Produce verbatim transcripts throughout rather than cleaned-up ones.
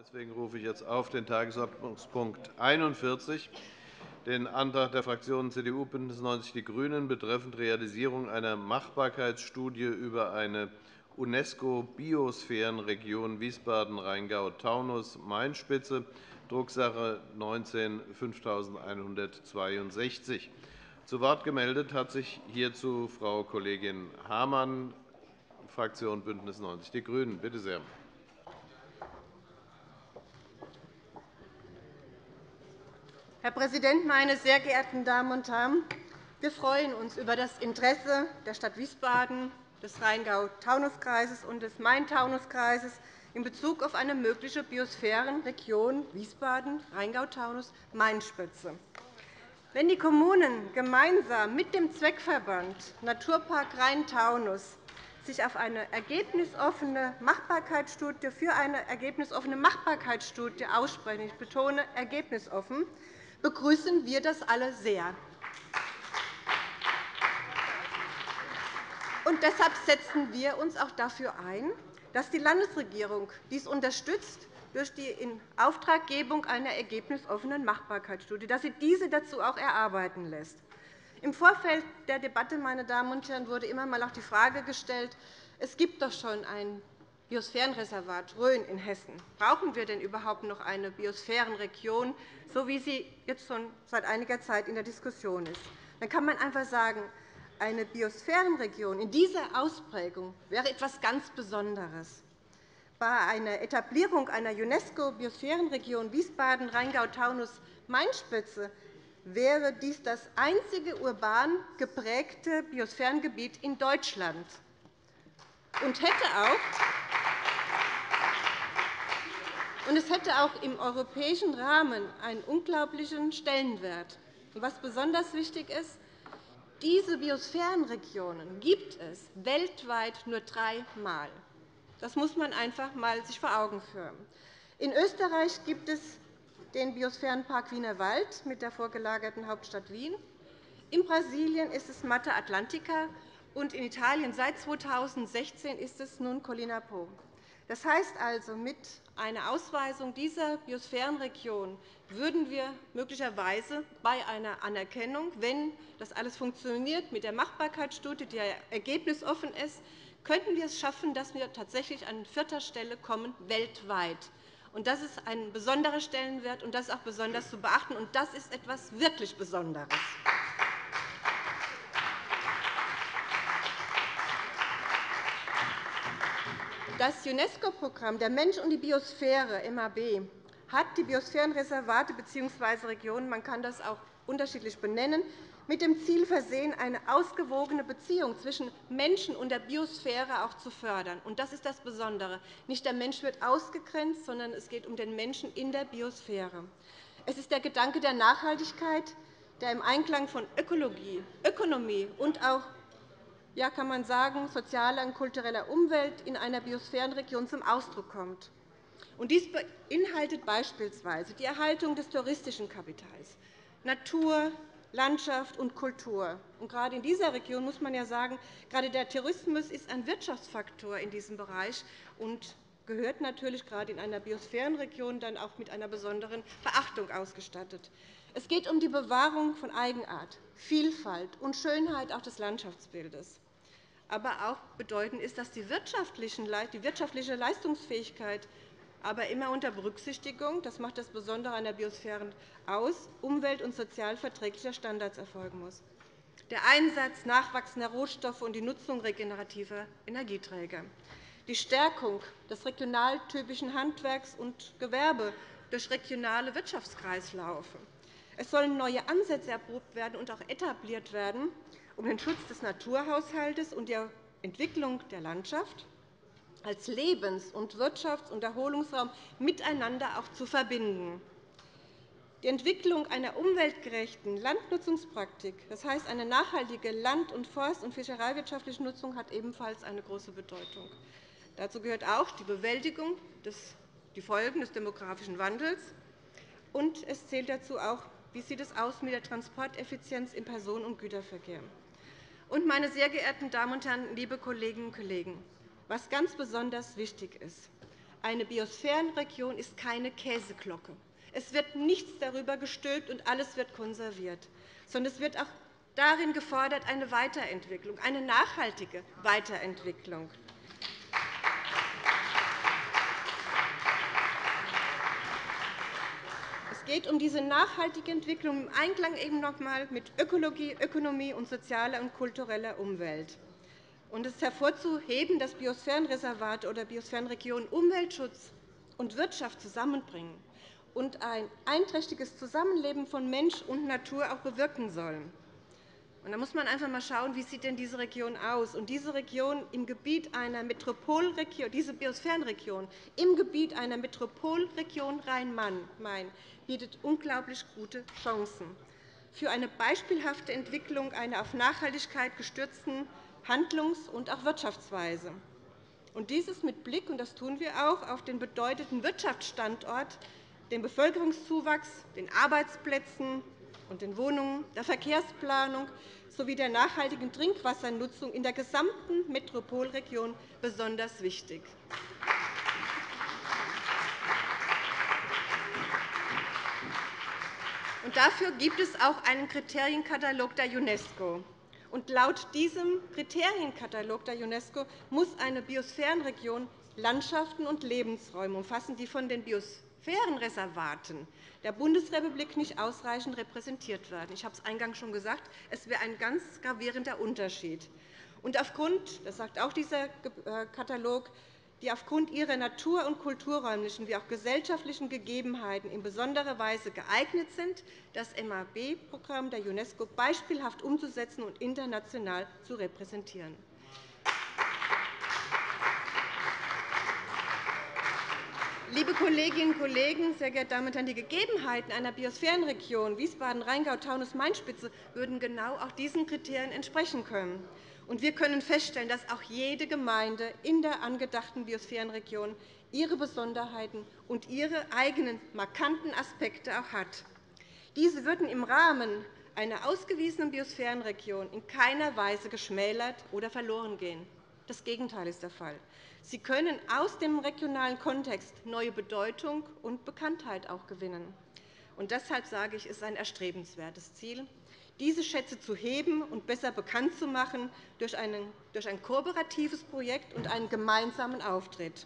Deswegen rufe ich jetzt auf den Tagesordnungspunkt einundvierzig, den Antrag der Fraktionen C D U, BÜNDNIS neunzig die GRÜNEN betreffend Realisierung einer Machbarkeitsstudie über eine UNESCO-Biosphärenregion Wiesbaden-Rheingau-Taunus-Main-Spitze, Drucksache neunzehn fünftausendeinhundertzweiundsechzig. Zu Wort gemeldet hat sich hierzu Frau Kollegin Hamann, Fraktion BÜNDNIS neunzig die GRÜNEN. Bitte sehr. Herr Präsident, meine sehr geehrten Damen und Herren! Wir freuen uns über das Interesse der Stadt Wiesbaden, des Rheingau-Taunus-Kreises und des Main-Taunus-Kreises in Bezug auf eine mögliche Biosphärenregion Wiesbaden-Rheingau-Taunus-Main-Spitze. Wenn die Kommunen gemeinsam mit dem Zweckverband Naturpark Rhein-Taunus sich auf eine ergebnisoffene Machbarkeitsstudie für eine ergebnisoffene Machbarkeitsstudie aussprechen, ich betone ergebnisoffen, begrüßen wir das alle sehr. Und deshalb setzen wir uns auch dafür ein, dass die Landesregierung dies unterstützt durch die Inauftraggebung einer ergebnisoffenen Machbarkeitsstudie, dass sie diese dazu auch erarbeiten lässt. Im Vorfeld der Debatte, meine Damen und Herren, wurde immer einmal auch die Frage gestellt, es gibt doch schon ein Biosphärenreservat Rhön in Hessen. Brauchen wir denn überhaupt noch eine Biosphärenregion, so wie sie jetzt schon seit einiger Zeit in der Diskussion ist? Dann kann man einfach sagen, eine Biosphärenregion in dieser Ausprägung wäre etwas ganz Besonderes. Bei einer Etablierung einer UNESCO-Biosphärenregion Wiesbaden-Rheingau-Taunus-Main-Spitze wäre dies das einzige urban geprägte Biosphärengebiet in Deutschland und hätte auch Und es hätte auch im europäischen Rahmen einen unglaublichen Stellenwert. Was besonders wichtig ist, diese Biosphärenregionen gibt es weltweit nur dreimal. Das muss man einfach einmal sich vor Augen führen. In Österreich gibt es den Biosphärenpark Wienerwald mit der vorgelagerten Hauptstadt Wien. In Brasilien ist es Mata Atlântica, und in Italien seit zweitausendsechzehn ist es nun Collina Po. Das heißt also, mit einer Ausweisung dieser Biosphärenregion würden wir möglicherweise bei einer Anerkennung, wenn das alles funktioniert mit der Machbarkeitsstudie, die ja ergebnisoffen ist, könnten wir es schaffen, dass wir tatsächlich an vierter Stelle kommen weltweit. Und das ist ein besonderer Stellenwert, und das ist auch besonders zu beachten. Und das ist etwas wirklich Besonderes. Das UNESCO-Programm Der Mensch und die Biosphäre M A B hat die Biosphärenreservate bzw. Regionen, man kann das auch unterschiedlich benennen, mit dem Ziel versehen, eine ausgewogene Beziehung zwischen Menschen und der Biosphäre auch zu fördern. Und das ist das Besondere. Nicht der Mensch wird ausgegrenzt, sondern es geht um den Menschen in der Biosphäre. Es ist der Gedanke der Nachhaltigkeit, der im Einklang von Ökologie, Ökonomie und auch ja, kann man sagen, sozialer und kultureller Umwelt in einer Biosphärenregion zum Ausdruck kommt. Und dies beinhaltet beispielsweise die Erhaltung des touristischen Kapitals, Natur, Landschaft und Kultur. Und gerade in dieser Region muss man ja sagen, gerade der Tourismus ist ein Wirtschaftsfaktor in diesem Bereich und gehört natürlich gerade in einer Biosphärenregion dann auch mit einer besonderen Beachtung ausgestattet. Es geht um die Bewahrung von Eigenart, Vielfalt und Schönheit auch des Landschaftsbildes. Aber auch bedeutend ist, dass die wirtschaftliche Leistungsfähigkeit aber immer unter Berücksichtigung, das macht das Besondere an der Biosphäre aus, umwelt- und sozial verträglicher Standards erfolgen muss. Der Einsatz nachwachsender Rohstoffe und die Nutzung regenerativer Energieträger. Die Stärkung des regionaltypischen Handwerks und Gewerbe durch regionale Wirtschaftskreislaufe. Es sollen neue Ansätze erprobt werden und auch etabliert werden, um den Schutz des Naturhaushalts und die Entwicklung der Landschaft als Lebens- und Wirtschafts- und Erholungsraum miteinander auch zu verbinden. Die Entwicklung einer umweltgerechten Landnutzungspraktik, das heißt eine nachhaltige land-, und forst- und fischereiwirtschaftliche Nutzung, hat ebenfalls eine große Bedeutung. Dazu gehört auch die Bewältigung der Folgen des demografischen Wandels. Und es zählt dazu auch, wie sieht es aus mit der Transporteffizienz im Personen- und Güterverkehr. Und, meine sehr geehrten Damen und Herren, liebe Kolleginnen und Kollegen, was ganz besonders wichtig ist, Eine Biosphärenregion ist keine Käseglocke. Es wird nichts darüber gestülpt, und alles wird konserviert, sondern es wird auch darin gefordert, eine Weiterentwicklung, eine nachhaltige Weiterentwicklung. Es geht um diese nachhaltige Entwicklung im Einklang eben noch einmal mit Ökologie, Ökonomie und sozialer und kultureller Umwelt. Und es ist hervorzuheben, dass Biosphärenreservate oder Biosphärenregionen Umweltschutz und Wirtschaft zusammenbringen und ein einträchtiges Zusammenleben von Mensch und Natur auch bewirken sollen. Und da muss man einfach einmal schauen, wie sieht denn diese Region aus? Und diese Region im Gebiet einer Metropolregion, diese Biosphärenregion im Gebiet einer Metropolregion Rhein-Main bietet unglaublich gute Chancen für eine beispielhafte Entwicklung einer auf Nachhaltigkeit gestützten Handlungs- und auch Wirtschaftsweise. Und dieses mit Blick, und das tun wir auch, auf den bedeutenden Wirtschaftsstandort, den Bevölkerungszuwachs, den Arbeitsplätzen und den Wohnungen, der Verkehrsplanung sowie der nachhaltigen Trinkwassernutzung in der gesamten Metropolregion besonders wichtig. Und dafür gibt es auch einen Kriterienkatalog der UNESCO. Und laut diesem Kriterienkatalog der UNESCO muss eine Biosphärenregion Landschaften und Lebensräume umfassen, die von den Biosphärenreservaten der Bundesrepublik nicht ausreichend repräsentiert werden. Ich habe es eingangs schon gesagt, es wäre ein ganz gravierender Unterschied. Und aufgrund, das sagt auch dieser Katalog, die aufgrund ihrer natur- und kulturräumlichen wie auch gesellschaftlichen Gegebenheiten in besonderer Weise geeignet sind, das M A B-Programm der UNESCO beispielhaft umzusetzen und international zu repräsentieren. Liebe Kolleginnen und Kollegen, sehr geehrte Damen und Herren, die Gegebenheiten einer Biosphärenregion Wiesbaden-Rheingau-Taunus-Main-Spitze würden genau auch diesen Kriterien entsprechen können. Und wir können feststellen, dass auch jede Gemeinde in der angedachten Biosphärenregion ihre Besonderheiten und ihre eigenen markanten Aspekte auch hat. Diese würden im Rahmen einer ausgewiesenen Biosphärenregion in keiner Weise geschmälert oder verloren gehen. Das Gegenteil ist der Fall. Sie können aus dem regionalen Kontext neue Bedeutung und Bekanntheit auch gewinnen. Und deshalb sage ich, es ist ein erstrebenswertes Ziel, diese Schätze zu heben und besser bekannt zu machen durch ein kooperatives Projekt und einen gemeinsamen Auftritt.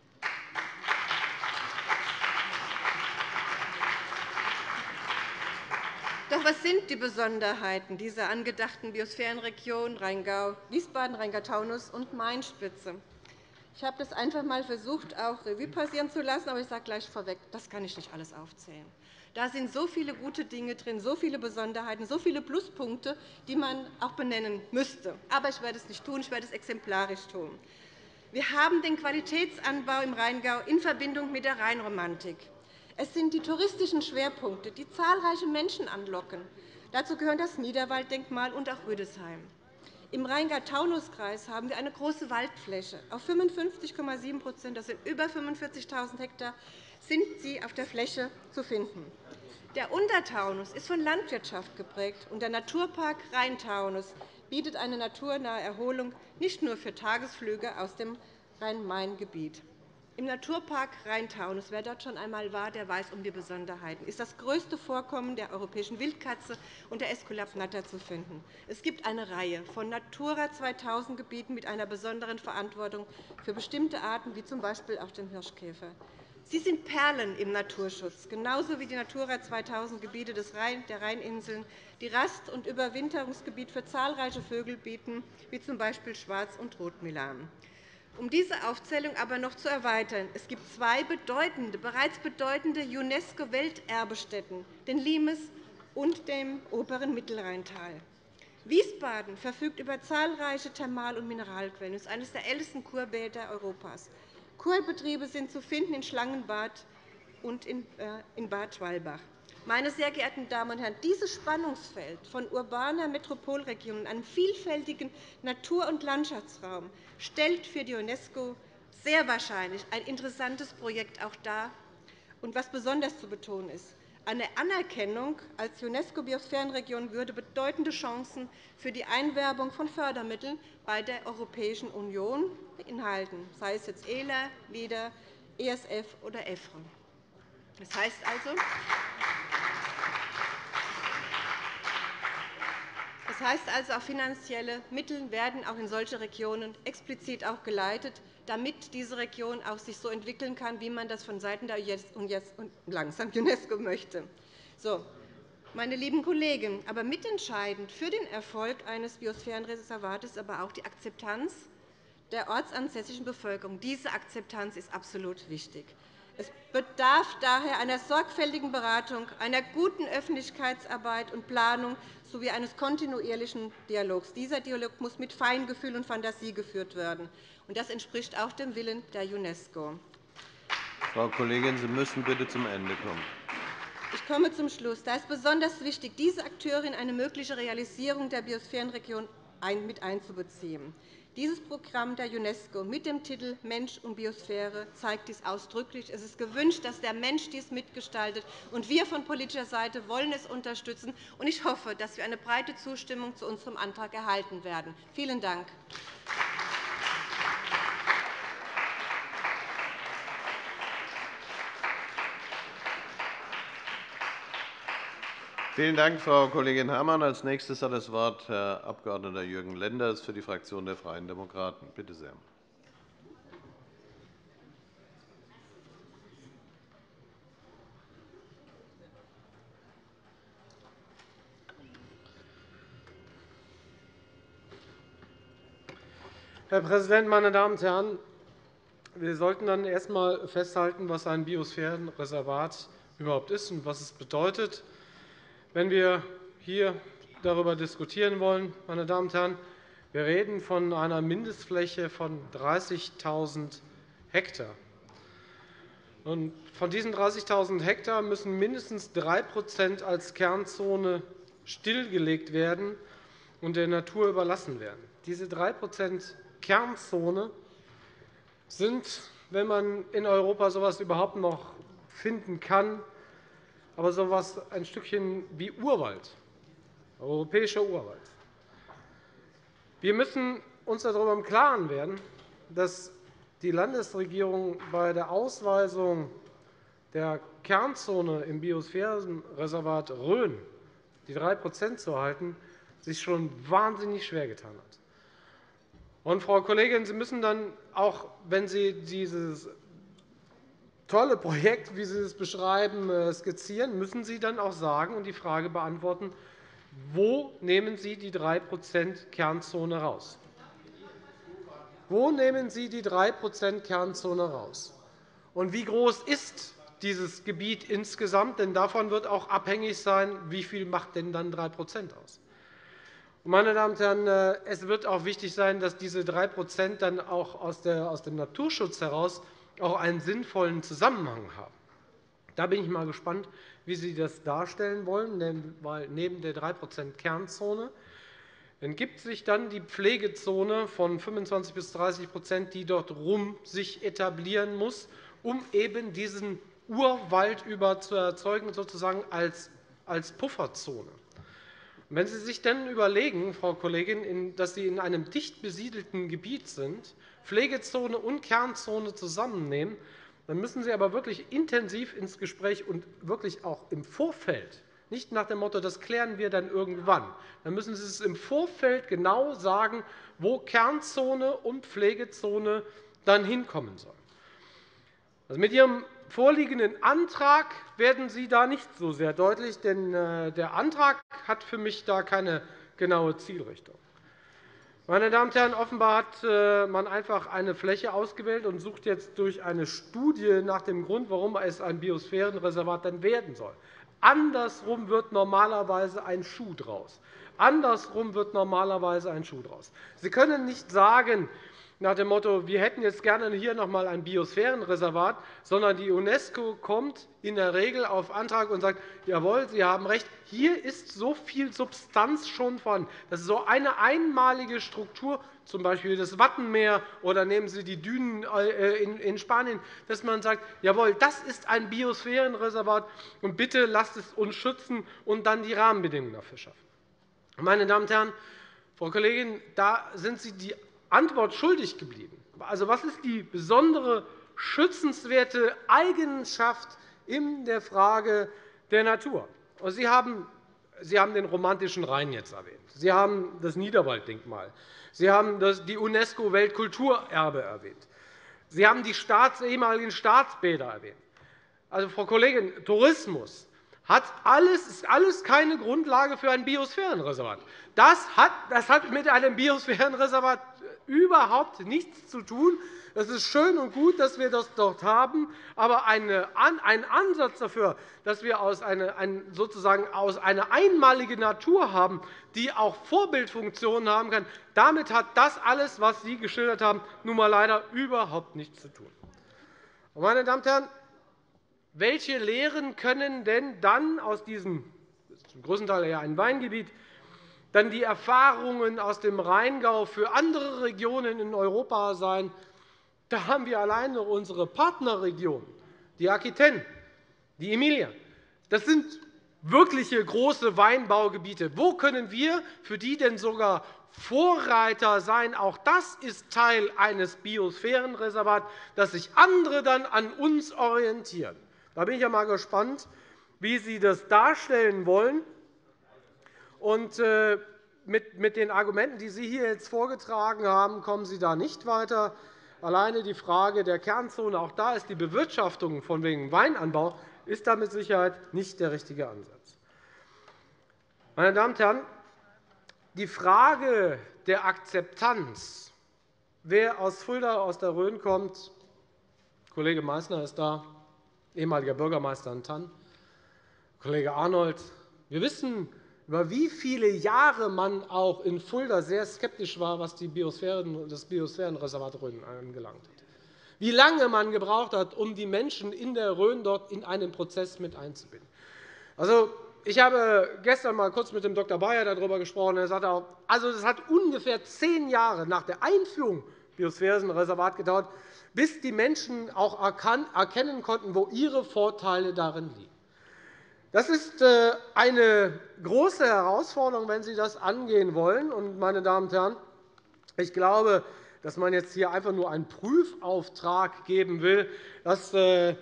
Doch was sind die Besonderheiten dieser angedachten Biosphärenregion Wiesbaden, Rheingau-Taunus und Main-Spitze? Ich habe das einfach einmal versucht, auch Revue passieren zu lassen, aber ich sage gleich vorweg, das kann ich nicht alles aufzählen. Da sind so viele gute Dinge drin, so viele Besonderheiten, so viele Pluspunkte, die man auch benennen müsste. Aber ich werde es nicht tun, ich werde es exemplarisch tun. Wir haben den Qualitätsanbau im Rheingau in Verbindung mit der Rheinromantik. Es sind die touristischen Schwerpunkte, die zahlreiche Menschen anlocken. Dazu gehören das Niederwalddenkmal und auch Rüdesheim. Im Rheingau-Taunus-Kreis haben wir eine große Waldfläche. Auf fünfundfünfzig Komma sieben %, das sind über fünfundvierzigtausend Hektar, sind sie auf der Fläche zu finden. Der Untertaunus ist von Landwirtschaft geprägt, und der Naturpark Rhein-Taunus bietet eine naturnahe Erholung nicht nur für Tagesflüge aus dem Rhein-Main-Gebiet. Im Naturpark Rhein-Taunus, wer dort schon einmal war, der weiß um die Besonderheiten, ist das größte Vorkommen der europäischen Wildkatze und der Aesculap natter zu finden. Es gibt eine Reihe von Natura zweitausend Gebieten mit einer besonderen Verantwortung für bestimmte Arten, wie z. B. auch den Hirschkäfer. Sie sind Perlen im Naturschutz, genauso wie die Natura zweitausend Gebiete der Rheininseln, die Rast- und Überwinterungsgebiet für zahlreiche Vögel bieten, wie z. B. Schwarz- und Rotmilan. Um diese Aufzählung aber noch zu erweitern, es gibt zwei bedeutende, bereits bedeutende UNESCO-Welterbestätten, den Limes und dem oberen Mittelrheintal. Wiesbaden verfügt über zahlreiche Thermal- und Mineralquellen. Es ist eines der ältesten Kurbäder Europas. Kurbetriebe sind zu finden in Schlangenbad und in Bad Schwalbach. Meine sehr geehrten Damen und Herren, dieses Spannungsfeld von urbaner Metropolregion und einem vielfältigen Natur- und Landschaftsraum stellt für die UNESCO sehr wahrscheinlich ein interessantes Projekt auch dar. Und was besonders zu betonen ist, eine Anerkennung als UNESCO-Biosphärenregion würde bedeutende Chancen für die Einwerbung von Fördermitteln bei der Europäischen Union beinhalten, sei es jetzt E L A, LEADER, E S F oder E F R E. Das heißt also, Das heißt also, auch finanzielle Mittel werden auch in solche Regionen explizit auch geleitet, damit diese Region auch sich so entwickeln kann, wie man das von Seiten der UNESCO möchte. So, meine lieben Kollegen, aber mitentscheidend für den Erfolg eines Biosphärenreservates ist aber auch die Akzeptanz der ortsansässigen Bevölkerung. Diese Akzeptanz ist absolut wichtig. Es bedarf daher einer sorgfältigen Beratung, einer guten Öffentlichkeitsarbeit und Planung sowie eines kontinuierlichen Dialogs. Dieser Dialog muss mit Feingefühl und Fantasie geführt werden. Das entspricht auch dem Willen der UNESCO. Frau Kollegin, Sie müssen bitte zum Ende kommen. Ich komme zum Schluss. Da ist besonders wichtig, diese Akteure in eine mögliche Realisierung der Biosphärenregion mit einzubeziehen. Dieses Programm der UNESCO mit dem Titel Mensch und Biosphäre zeigt dies ausdrücklich. Es ist gewünscht, dass der Mensch dies mitgestaltet. Und wir von politischer Seite wollen es unterstützen. Und ich hoffe, dass wir eine breite Zustimmung zu unserem Antrag erhalten werden. Vielen Dank. Vielen Dank, Frau Kollegin Herrmann. Als nächstes hat das Wort Herr Abg. Jürgen Lenders für die Fraktion der Freien Demokraten. Bitte sehr. Herr Präsident, meine Damen und Herren! Wir sollten dann erst einmal festhalten, was ein Biosphärenreservat überhaupt ist und was es bedeutet. Wenn wir hier darüber diskutieren wollen, meine Damen und Herren, wir reden von einer Mindestfläche von dreißigtausend Hektar. Und von diesen dreißigtausend Hektar müssen mindestens drei Prozent als Kernzone stillgelegt werden und der Natur überlassen werden. Diese drei Prozent Kernzone sind, wenn man in Europa so etwas überhaupt noch finden kann, aber so etwas ein Stückchen wie Urwald, europäischer Urwald. Wir müssen uns darüber im Klaren werden, dass die Landesregierung bei der Ausweisung der Kernzone im Biosphärenreservat Rhön, die drei Prozent zu erhalten, sich schon wahnsinnig schwer getan hat. Und, Frau Kollegin, Sie müssen dann auch, wenn Sie dieses tolle Projekt, wie Sie es beschreiben, skizzieren, müssen Sie dann auch sagen und die Frage beantworten, wo nehmen Sie die drei Prozent Kernzone raus? Wo nehmen Sie die drei Prozent Kernzone raus? Und wie groß ist dieses Gebiet insgesamt? Denn davon wird auch abhängig sein, wie viel macht denn dann drei Prozent aus? Meine Damen und Herren, es wird auch wichtig sein, dass diese drei Prozent dann auch aus dem Naturschutz heraus auch einen sinnvollen Zusammenhang haben. Da bin ich mal gespannt, wie Sie das darstellen wollen, weil neben der drei Prozent Kernzone entgibt sich dann die Pflegezone von fünfundzwanzig bis dreißig Prozent, die dort rum sich etablieren muss, um eben diesen Urwald über zu erzeugen, sozusagen als, als Pufferzone. Wenn Sie sich dann überlegen, Frau Kollegin, dass Sie in einem dicht besiedelten Gebiet sind, Pflegezone und Kernzone zusammennehmen, dann müssen Sie aber wirklich intensiv ins Gespräch und wirklich auch im Vorfeld, nicht nach dem Motto, das klären wir dann irgendwann, dann müssen Sie es im Vorfeld genau sagen, wo Kernzone und Pflegezone dann hinkommen sollen. Also mit Ihrem vorliegenden Antrag werden Sie da nicht so sehr deutlich, denn der Antrag hat für mich da keine genaue Zielrichtung. Meine Damen und Herren, offenbar hat man einfach eine Fläche ausgewählt und sucht jetzt durch eine Studie nach dem Grund, warum es ein Biosphärenreservat dann werden soll. Andersrum wird normalerweise ein Schuh draus. Andersrum wird normalerweise ein Schuh draus. Sie können nicht sagen, nach dem Motto, wir hätten jetzt gerne hier noch einmal ein Biosphärenreservat, sondern die UNESCO kommt in der Regel auf Antrag und sagt, jawohl, Sie haben recht, hier ist so viel Substanz schon vorhanden. Das ist so eine einmalige Struktur, z. B. das Wattenmeer oder nehmen Sie die Dünen in Spanien, dass man sagt, jawohl, das ist ein Biosphärenreservat, und bitte lasst es uns schützen und dann die Rahmenbedingungen dafür schaffen. Meine Damen und Herren, Frau Kollegin, da sind Sie die Antwort schuldig geblieben. Also, was ist die besondere schützenswerte Eigenschaft in der Frage der Natur. Sie haben, Sie haben den romantischen Rhein jetzt erwähnt. Sie haben das Niederwalddenkmal. Sie haben das, die UNESCO-Weltkulturerbe erwähnt. Sie haben die Staats-, ehemaligen Staatsbäder erwähnt. Also, Frau Kollegin, Tourismus hat alles, ist alles keine Grundlage für ein Biosphärenreservat. Das hat, das hat mit einem Biosphärenreservat überhaupt nichts zu tun. Es ist schön und gut, dass wir das dort haben, aber eine, ein Ansatz dafür, dass wir aus eine, ein, sozusagen aus eine einmalige Natur haben, die auch Vorbildfunktionen haben kann, damit hat das alles, was Sie geschildert haben, nun einmal leider überhaupt nichts zu tun. Meine Damen und Herren, welche Lehren können denn dann aus diesem zum größten Teil eher ein Weingebiet dann die Erfahrungen aus dem Rheingau für andere Regionen in Europa sein? Da haben wir alleine unsere Partnerregionen, die Aquitaine, die Emilia. Das sind wirkliche große Weinbaugebiete. Wo können wir für die denn sogar Vorreiter sein? Auch das ist Teil eines Biosphärenreservats, dass sich andere dann an uns orientieren. Da bin ich einmal gespannt, wie Sie das darstellen wollen. Und mit den Argumenten, die Sie hier jetzt vorgetragen haben, kommen Sie da nicht weiter. Alleine die Frage der Kernzone, auch da ist die Bewirtschaftung von wegen Weinanbau, ist da mit Sicherheit nicht der richtige Ansatz. Meine Damen und Herren, die Frage der Akzeptanz, wer aus Fulda, aus der Rhön kommt, Kollege Meißner ist da, ehemaliger Bürgermeister in Thann, Kollege Arnold, wir wissen, über wie viele Jahre man auch in Fulda sehr skeptisch war, was die Biosphären, das Biosphärenreservat Rhön angelangt hat. Wie lange man gebraucht hat, um die Menschen in der Rhön dort in einen Prozess mit einzubinden. Also, ich habe gestern einmal kurz mit dem Doktor Bayer darüber gesprochen. Er sagte auch, also es hat ungefähr zehn Jahre nach der Einführung des Biosphärenreservats gedauert, bis die Menschen auch erkennen konnten, wo ihre Vorteile darin liegen. Das ist eine große Herausforderung, wenn Sie das angehen wollen. Und, meine Damen und Herren, ich glaube, dass man jetzt hier einfach nur einen Prüfauftrag geben will, das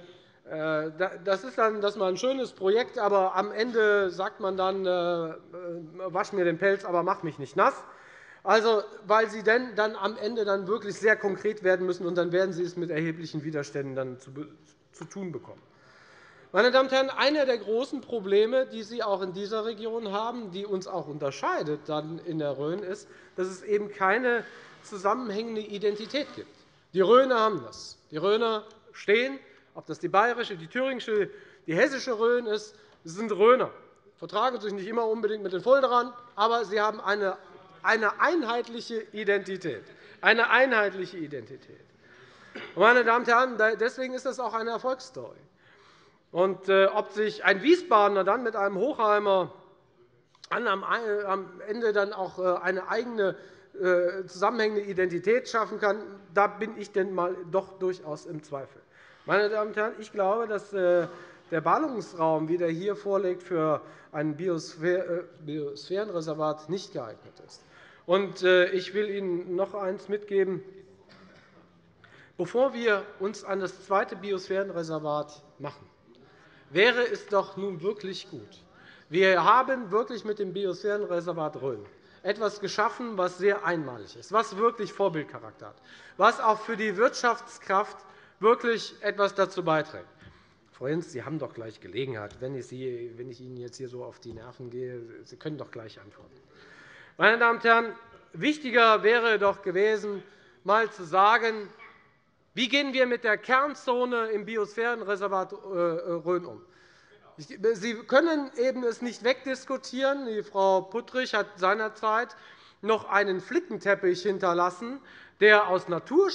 Das ist dann das ist ein schönes Projekt, aber am Ende sagt man dann, wasch mir den Pelz, aber mach mich nicht nass. Also, weil Sie dann am Ende dann wirklich sehr konkret werden müssen, und dann werden Sie es mit erheblichen Widerständen dann zu, zu tun bekommen. Meine Damen und Herren, einer der großen Probleme, die Sie auch in dieser Region haben, die uns auch unterscheidet dann in der Rhön, ist, dass es eben keine zusammenhängende Identität gibt. Die Rhöner haben das. Die Rhöner stehen, ob das die bayerische, die thüringische, die hessische Rhön ist, sie sind Rhöner. Sie vertragen sich nicht immer unbedingt mit den Fulderern, aber sie haben eine, eine einheitliche Identität. Eine einheitliche Identität. Meine Damen und Herren, deswegen ist das auch eine Erfolgsstory. Und ob sich ein Wiesbadener dann mit einem Hochheimer am Ende dann auch eine eigene zusammenhängende Identität schaffen kann, da bin ich denn mal doch durchaus im Zweifel. Meine Damen und Herren, ich glaube, dass der Ballungsraum, wie der hier vorliegt, für ein Biosphärenreservat nicht geeignet ist. Und ich will Ihnen noch eines mitgeben. Bevor wir uns an das zweite Biosphärenreservat machen, wäre es doch nun wirklich gut. Wir haben wirklich mit dem Biosphärenreservat Rhön etwas geschaffen, was sehr einmalig ist, was wirklich Vorbildcharakter hat, was auch für die Wirtschaftskraft wirklich etwas dazu beiträgt. Frau Hinz, Sie haben doch gleich Gelegenheit, wenn ich, Sie, wenn ich Ihnen jetzt hier so auf die Nerven gehe. Sie können doch gleich antworten. Meine Damen und Herren, wichtiger wäre doch gewesen, einmal zu sagen, wie gehen wir mit der Kernzone im Biosphärenreservat Rhön um? Sie können eben es nicht wegdiskutieren. Die Frau Puttrich hat seinerzeit noch einen Flickenteppich hinterlassen, der aus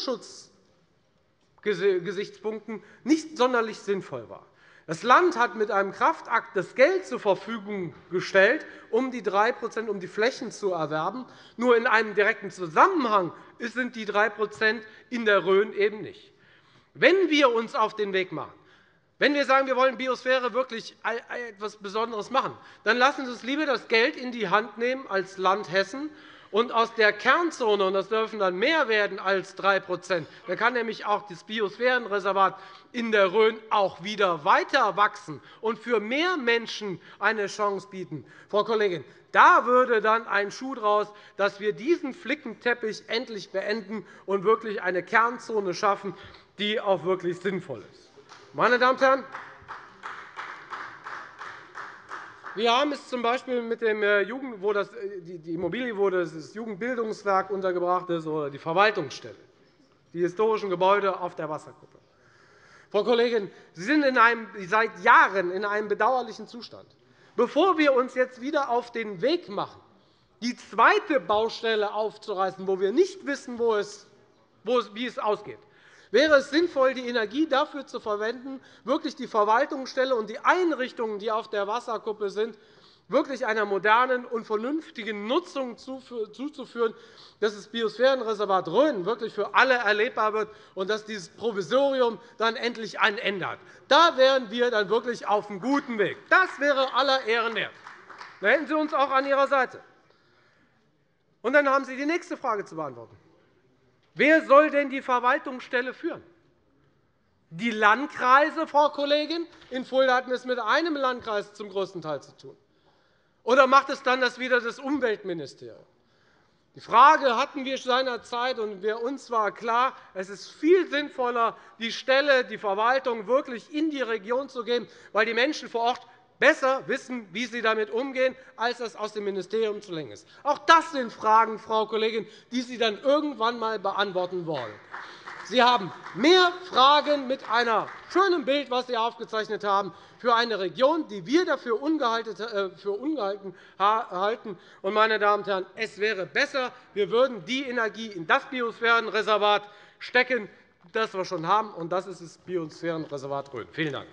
Naturschutzgesichtspunkten nicht sonderlich sinnvoll war. Das Land hat mit einem Kraftakt das Geld zur Verfügung gestellt, um die drei Prozent um die Flächen zu erwerben. Nur in einem direkten Zusammenhang sind die drei Prozent in der Rhön eben nicht. Wenn wir uns auf den Weg machen, wenn wir sagen, wir wollen Biosphäre wirklich etwas Besonderes machen, dann lassen Sie uns lieber das Geld in die Hand nehmen als Land Hessen Und aus der Kernzone, und das dürfen dann mehr werden als drei Prozent, dann kann nämlich auch das Biosphärenreservat in der Rhön auch wieder weiter wachsen und für mehr Menschen eine Chance bieten. Frau Kollegin, da würde dann ein Schuh draus, dass wir diesen Flickenteppich endlich beenden und wirklich eine Kernzone schaffen, die auch wirklich sinnvoll ist. Meine Damen und Herren, wir haben es z.B. mit dem Jugend, wo das, die Immobilie, wo das Jugendbildungswerk untergebracht ist, oder die Verwaltungsstelle, die historischen Gebäude auf der Wasserkuppe. Frau Kollegin, Sie sind in einem, seit Jahren in einem bedauerlichen Zustand. Bevor wir uns jetzt wieder auf den Weg machen, die zweite Baustelle aufzureißen, wo wir nicht wissen, wo es, wo es, wie es ausgeht, wäre es sinnvoll, die Energie dafür zu verwenden, wirklich die Verwaltungsstelle und die Einrichtungen, die auf der Wasserkuppe sind, wirklich einer modernen und vernünftigen Nutzung zuzuführen, dass das Biosphärenreservat Rhön wirklich für alle erlebbar wird und dass dieses Provisorium dann endlich ein Ende hat. Da wären wir dann wirklich auf einem guten Weg. Das wäre aller Ehren wert. Da hätten Sie uns auch an Ihrer Seite. Und dann haben Sie die nächste Frage zu beantworten. Wer soll denn die Verwaltungsstelle führen? Die Landkreise, Frau Kollegin? In Fulda hatten wir es mit einem Landkreis zum größten Teil zu tun. Oder macht es dann das wieder das Umweltministerium? Die Frage hatten wir seinerzeit, und uns war klar, es ist viel sinnvoller, die Stelle, die Verwaltung wirklich in die Region zu geben, weil die Menschen vor Ort besser wissen, wie sie damit umgehen, als das aus dem Ministerium zu lenken ist. Auch das sind Fragen, Frau Kollegin, die Sie dann irgendwann einmal beantworten wollen. Sie haben mehr Fragen mit einem schönen Bild, das Sie aufgezeichnet haben, für eine Region, die wir dafür für ungehalten halten. Meine Damen und Herren, es wäre besser, wir würden die Energie in das Biosphärenreservat stecken, das wir schon haben, und das ist das Biosphärenreservat Rhön. Vielen Dank.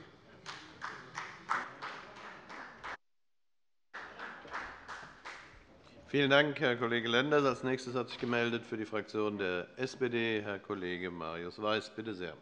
Vielen Dank, Herr Kollege Lenders. Als nächstes hat sich gemeldet für die Fraktion der S P D Herr Kollege Marius Weiß. Bitte sehr.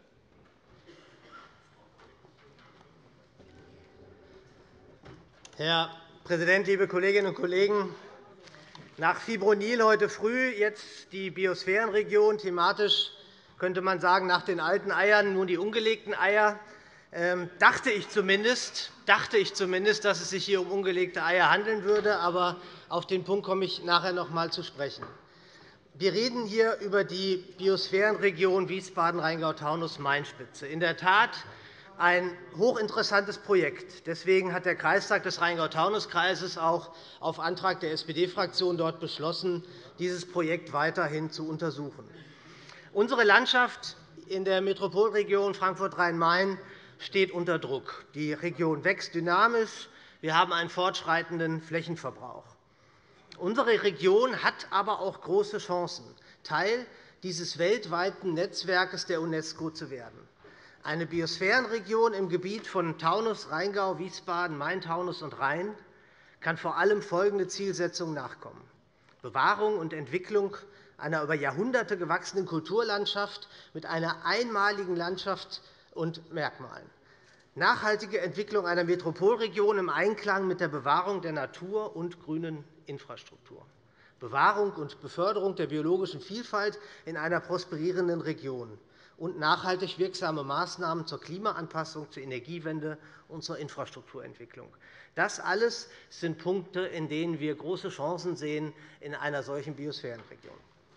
Herr Präsident, liebe Kolleginnen und Kollegen! Nach Fibronil heute früh jetzt die Biosphärenregion. Thematisch könnte man sagen, nach den alten Eiern nun die ungelegten Eier. Ähm, dachte ich zumindest, dachte ich zumindest, dass es sich hier um ungelegte Eier handeln würde. Aber auf den Punkt komme ich nachher noch einmal zu sprechen. Wir reden hier über die Biosphärenregion Wiesbaden-Rheingau-Taunus-Main-Spitze. In der Tat ein hochinteressantes Projekt. Deswegen hat der Kreistag des Rheingau-Taunus-Kreises auch auf Antrag der S P D-Fraktion dort beschlossen, dieses Projekt weiterhin zu untersuchen. Unsere Landschaft in der Metropolregion Frankfurt-Rhein-Main steht unter Druck. Die Region wächst dynamisch. Wir haben einen fortschreitenden Flächenverbrauch. Unsere Region hat aber auch große Chancen, Teil dieses weltweiten Netzwerkes der UNESCO zu werden. Eine Biosphärenregion im Gebiet von Taunus, Rheingau, Wiesbaden, Main-Taunus und Rhein kann vor allem folgende Zielsetzung nachkommen: Bewahrung und Entwicklung einer über Jahrhunderte gewachsenen Kulturlandschaft mit einer einmaligen Landschaft und Merkmalen, nachhaltige Entwicklung einer Metropolregion im Einklang mit der Bewahrung der Natur und grünen Infrastruktur, Bewahrung und Beförderung der biologischen Vielfalt in einer prosperierenden Region und nachhaltig wirksame Maßnahmen zur Klimaanpassung, zur Energiewende und zur Infrastrukturentwicklung. Das alles sind Punkte, in denen wir große Chancen sehen in einer solchen Biosphärenregion.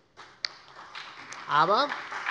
Aber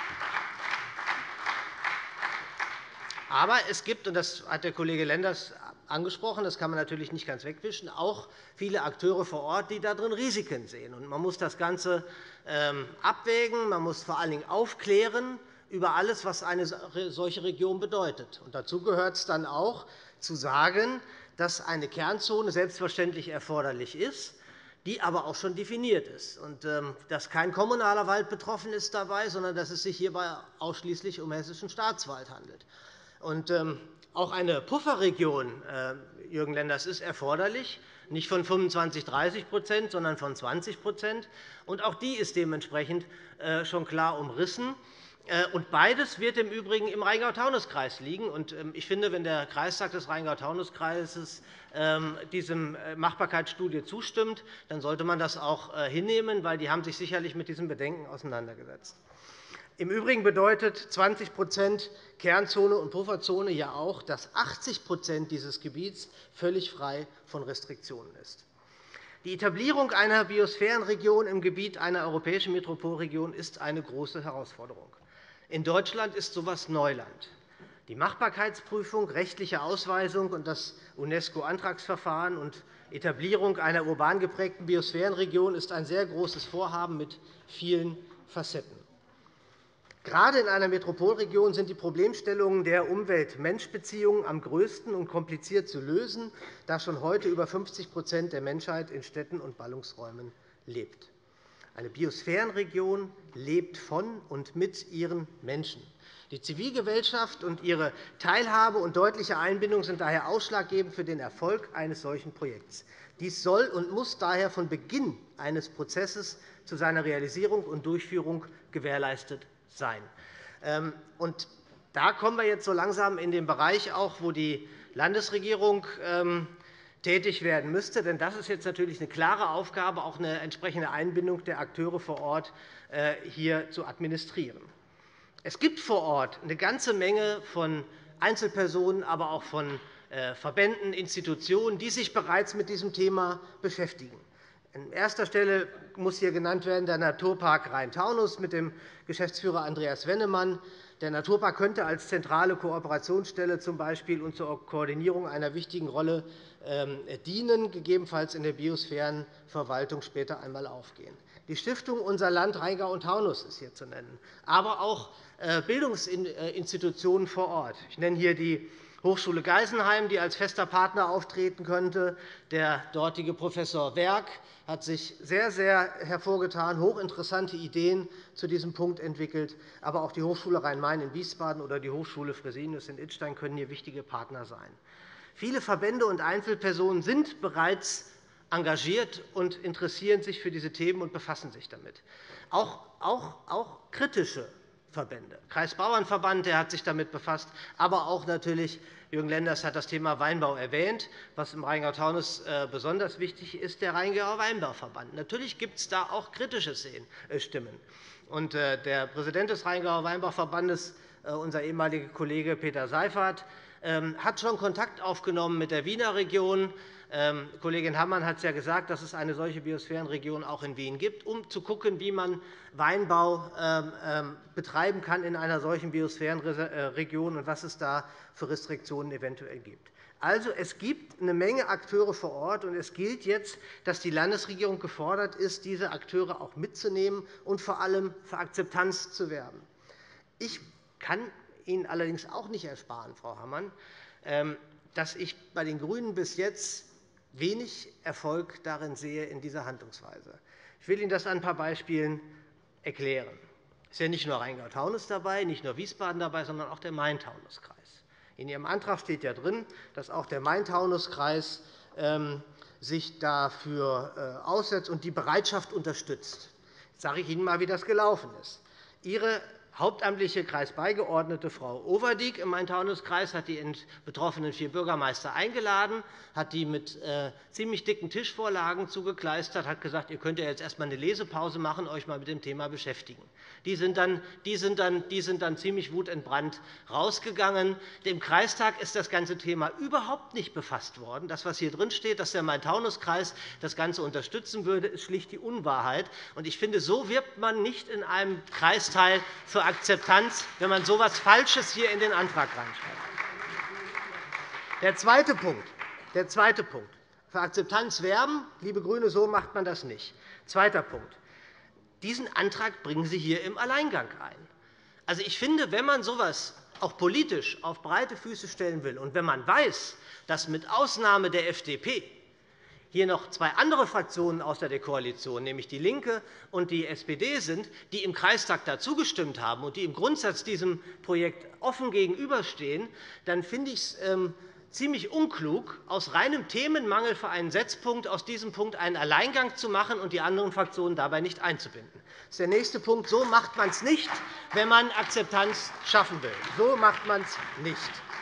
Aber es gibt, und das hat der Kollege Lenders angesprochen, das kann man natürlich nicht ganz wegwischen, auch viele Akteure vor Ort, die darin Risiken sehen. Man muss das Ganze abwägen, man muss vor allen Dingen aufklären über alles, was eine solche Region bedeutet. Und dazu gehört es dann auch, zu sagen, dass eine Kernzone selbstverständlich erforderlich ist, die aber auch schon definiert ist, und dass kein kommunaler Wald betroffen ist dabei, sondern dass es sich hierbei ausschließlich um hessischen Staatswald handelt. Und auch eine Pufferregion, Jürgen Lenders, ist erforderlich, nicht von fünfundzwanzig, dreißig sondern von zwanzig Und auch die ist dementsprechend schon klar umrissen. Und beides wird im Übrigen im Rheingau-Taunus-Kreis liegen. Ich finde, wenn der Kreistag des Rheingau-Taunus-Kreises diesem Machbarkeitsstudie zustimmt, dann sollte man das auch hinnehmen, weil die haben sich sicherlich mit diesen Bedenken auseinandergesetzt. Im Übrigen bedeutet zwanzig Kernzone und Pufferzone ja auch, dass achtzig dieses Gebiets völlig frei von Restriktionen ist. Die Etablierung einer Biosphärenregion im Gebiet einer europäischen Metropolregion ist eine große Herausforderung. In Deutschland ist so etwas Neuland. Die Machbarkeitsprüfung, rechtliche Ausweisung und das UNESCO-Antragsverfahren und Etablierung einer urban geprägten Biosphärenregion ist ein sehr großes Vorhaben mit vielen Facetten. Gerade in einer Metropolregion sind die Problemstellungen der Umwelt-Mensch-Beziehungen am größten und kompliziert zu lösen, da schon heute über fünfzig der Menschheit in Städten und Ballungsräumen lebt. Eine Biosphärenregion lebt von und mit ihren Menschen. Die Zivilgesellschaft und ihre Teilhabe und deutliche Einbindung sind daher ausschlaggebend für den Erfolg eines solchen Projekts. Dies soll und muss daher von Beginn eines Prozesses zu seiner Realisierung und Durchführung gewährleistet sein. Und da kommen wir jetzt so langsam in den Bereich, auch, wo die Landesregierung tätig werden müsste. Denn das ist jetzt natürlich eine klare Aufgabe, auch eine entsprechende Einbindung der Akteure vor Ort hier zu administrieren. Es gibt vor Ort eine ganze Menge von Einzelpersonen, aber auch von Verbänden, Institutionen, die sich bereits mit diesem Thema beschäftigen. An erster Stelle muss hier genannt werden der Naturpark Rhein-Taunus mit dem Geschäftsführer Andreas Wennemann. Der Naturpark könnte als zentrale Kooperationsstelle z. B. und zur Koordinierung einer wichtigen Rolle dienen, gegebenenfalls in der Biosphärenverwaltung später einmal aufgehen. Die Stiftung Unser Land Rheingau und Taunus ist hier zu nennen, aber auch Bildungsinstitutionen vor Ort. Ich nenne hier die Hochschule Geisenheim, die als fester Partner auftreten könnte. Der dortige Professor Werk hat sich sehr, sehr hervorgetan, hochinteressante Ideen zu diesem Punkt entwickelt. Aber auch die Hochschule Rhein-Main in Wiesbaden oder die Hochschule Fresenius in Idstein können hier wichtige Partner sein. Viele Verbände und Einzelpersonen sind bereits engagiert und interessieren sich für diese Themen und befassen sich damit. Auch, auch, auch kritische Verbände. Kreisbauernverband der hat sich damit befasst, aber auch natürlich Jürgen Lenders hat das Thema Weinbau erwähnt, was im Rheingau-Taunus besonders wichtig ist, der Rheingauer Weinbauverband. Natürlich gibt es da auch kritische Stimmen. Und der Präsident des Rheingauer Weinbauverbandes, unser ehemaliger Kollege Peter Seifert, hat schon Kontakt aufgenommen mit der Wiener Region. Kollegin Hammann hat es ja gesagt, dass es eine solche Biosphärenregion auch in Wien gibt, um zu schauen, wie man Weinbau betreiben kann in einer solchen Biosphärenregion und was es da für Restriktionen eventuell gibt. Also, es gibt eine Menge Akteure vor Ort, und es gilt jetzt, dass die Landesregierung gefordert ist, diese Akteure auch mitzunehmen und vor allem für Akzeptanz zu werben. Ich kann Ihnen allerdings auch nicht ersparen, Frau Hammann, dass ich bei den GRÜNEN bis jetzt wenig Erfolg darin sehe in dieser Handlungsweise. Ich will Ihnen das an ein paar Beispielen erklären. Es ist ja nicht nur Rheingau-Taunus dabei, nicht nur Wiesbaden dabei, sondern auch der Main-Taunus-Kreis. In Ihrem Antrag steht ja drin, dass auch der Main-Taunus-Kreis sich dafür aussetzt und die Bereitschaft unterstützt. Jetzt sage ich Ihnen einmal, wie das gelaufen ist. Ihre hauptamtliche Kreisbeigeordnete Frau Overdiek im Main-Taunus-Kreis hat die betroffenen vier Bürgermeister eingeladen, hat die mit ziemlich dicken Tischvorlagen zugekleistert, hat gesagt, ihr könnt ja jetzt erst einmal eine Lesepause machen, euch mal mit dem Thema beschäftigen. Die sind dann, die sind dann, die sind dann ziemlich wutentbrannt rausgegangen. Dem Kreistag ist das ganze Thema überhaupt nicht befasst worden. Das, was hier drin steht, dass der Main-Taunus-Kreis das Ganze unterstützen würde, ist schlicht die Unwahrheit. Ich finde, so wirbt man nicht in einem Kreisteil für Akzeptanz, wenn man so etwas Falsches hier in den Antrag reinschreibt. Der zweite Punkt. Der zweite Punkt. Für Akzeptanz werben, liebe GRÜNE, so macht man das nicht. Zweiter Punkt. Diesen Antrag bringen Sie hier im Alleingang ein. Also, ich finde, wenn man so etwas auch politisch auf breite Füße stellen will und wenn man weiß, dass mit Ausnahme der F D P hier noch zwei andere Fraktionen außer der Koalition, nämlich DIE LINKE und die S P D, sind, die im Kreistag dazu gestimmt haben und die im Grundsatz diesem Projekt offen gegenüberstehen, dann finde ich es ziemlich unklug, aus reinem Themenmangel für einen Setzpunkt aus diesem Punkt einen Alleingang zu machen und die anderen Fraktionen dabei nicht einzubinden. Das ist der nächste Punkt. So macht man es nicht, wenn man Akzeptanz schaffen will. So macht man es nicht.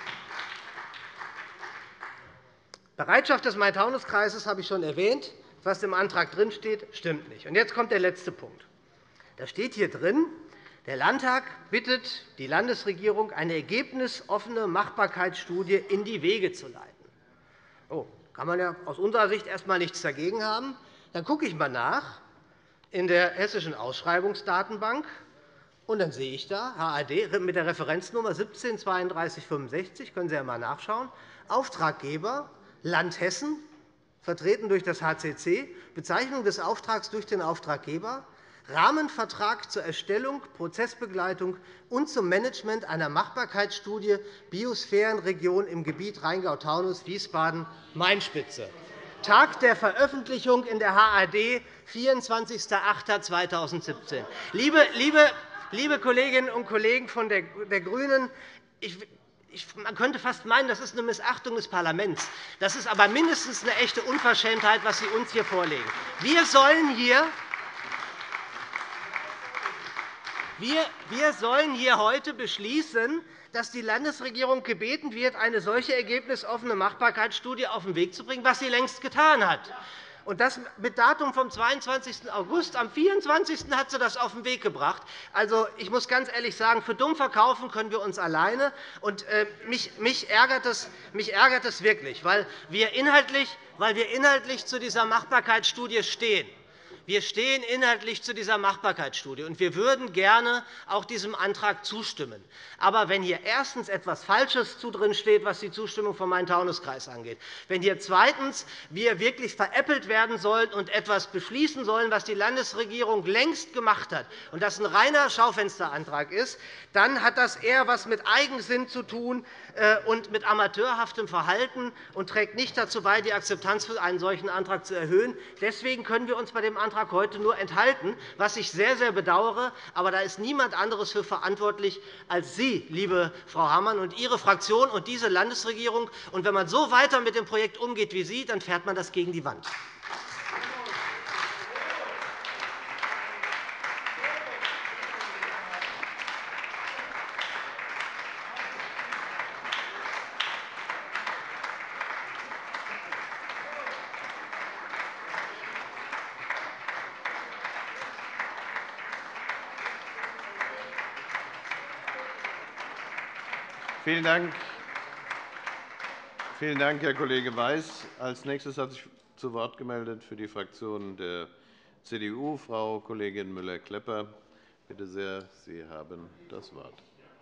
Bereitschaft des Main-Taunus-Kreises habe ich schon erwähnt. Was im Antrag drinsteht, stimmt nicht. Und jetzt kommt der letzte Punkt. Da steht hier drin, der Landtag bittet die Landesregierung, eine ergebnisoffene Machbarkeitsstudie in die Wege zu leiten. Oh, kann man ja aus unserer Sicht erst einmal nichts dagegen haben. Dann gucke ich einmal nach in der Hessischen Ausschreibungsdatenbank, und dann sehe ich da H A D mit der Referenznummer siebzehn zweiunddreißig fünfundsechzig, können Sie ja einmal nachschauen, Auftraggeber Land Hessen, vertreten durch das H C C, Bezeichnung des Auftrags durch den Auftraggeber, Rahmenvertrag zur Erstellung, Prozessbegleitung und zum Management einer Machbarkeitsstudie Biosphärenregion im Gebiet Rheingau-Taunus-Wiesbaden-Main-Spitze. Tag der Veröffentlichung in der H A D, vierundzwanzigster achter zweitausendsiebzehn. Liebe, liebe, liebe Kolleginnen und Kollegen von der GRÜNEN, ich man könnte fast meinen, das ist eine Missachtung des Parlaments. Das ist aber mindestens eine echte Unverschämtheit, was Sie uns hier vorlegen. Wir sollen hier Wir sollen hier heute beschließen, dass die Landesregierung gebeten wird, eine solche ergebnisoffene Machbarkeitsstudie auf den Weg zu bringen, was sie längst getan hat. Und das mit Datum vom zweiundzwanzigsten August. Am vierundzwanzigsten hat sie das auf den Weg gebracht. Also, ich muss ganz ehrlich sagen, für dumm verkaufen können wir uns alleine. Und, äh, mich, mich, ärgert das, mich ärgert das wirklich, weil wir, inhaltlich, weil wir inhaltlich zu dieser Machbarkeitsstudie stehen. Wir stehen inhaltlich zu dieser Machbarkeitsstudie, und wir würden gerne auch diesem Antrag zustimmen. Aber wenn hier erstens etwas Falsches drin steht, was die Zustimmung vom Main-Taunus-Kreis angeht, wenn hier zweitens wir wirklich veräppelt werden sollen und etwas beschließen sollen, was die Landesregierung längst gemacht hat, und das ein reiner Schaufensterantrag ist, dann hat das eher etwas mit Eigensinn zu tun und mit amateurhaftem Verhalten und trägt nicht dazu bei, die Akzeptanz für einen solchen Antrag zu erhöhen. Deswegen können wir uns bei dem Antrag heute nur enthalten, was ich sehr, sehr bedauere. Aber da ist niemand anderes für verantwortlich als Sie, liebe Frau Hammann, und Ihre Fraktion und diese Landesregierung. Und wenn man so weiter mit dem Projekt umgeht wie Sie, dann fährt man das gegen die Wand. Vielen Dank. Vielen Dank, Herr Kollege Weiß. Als Nächstes hat sich zu Wort gemeldet für die Fraktion der C D U Frau Kollegin Müller-Klepper. Bitte sehr, Sie haben das Wort.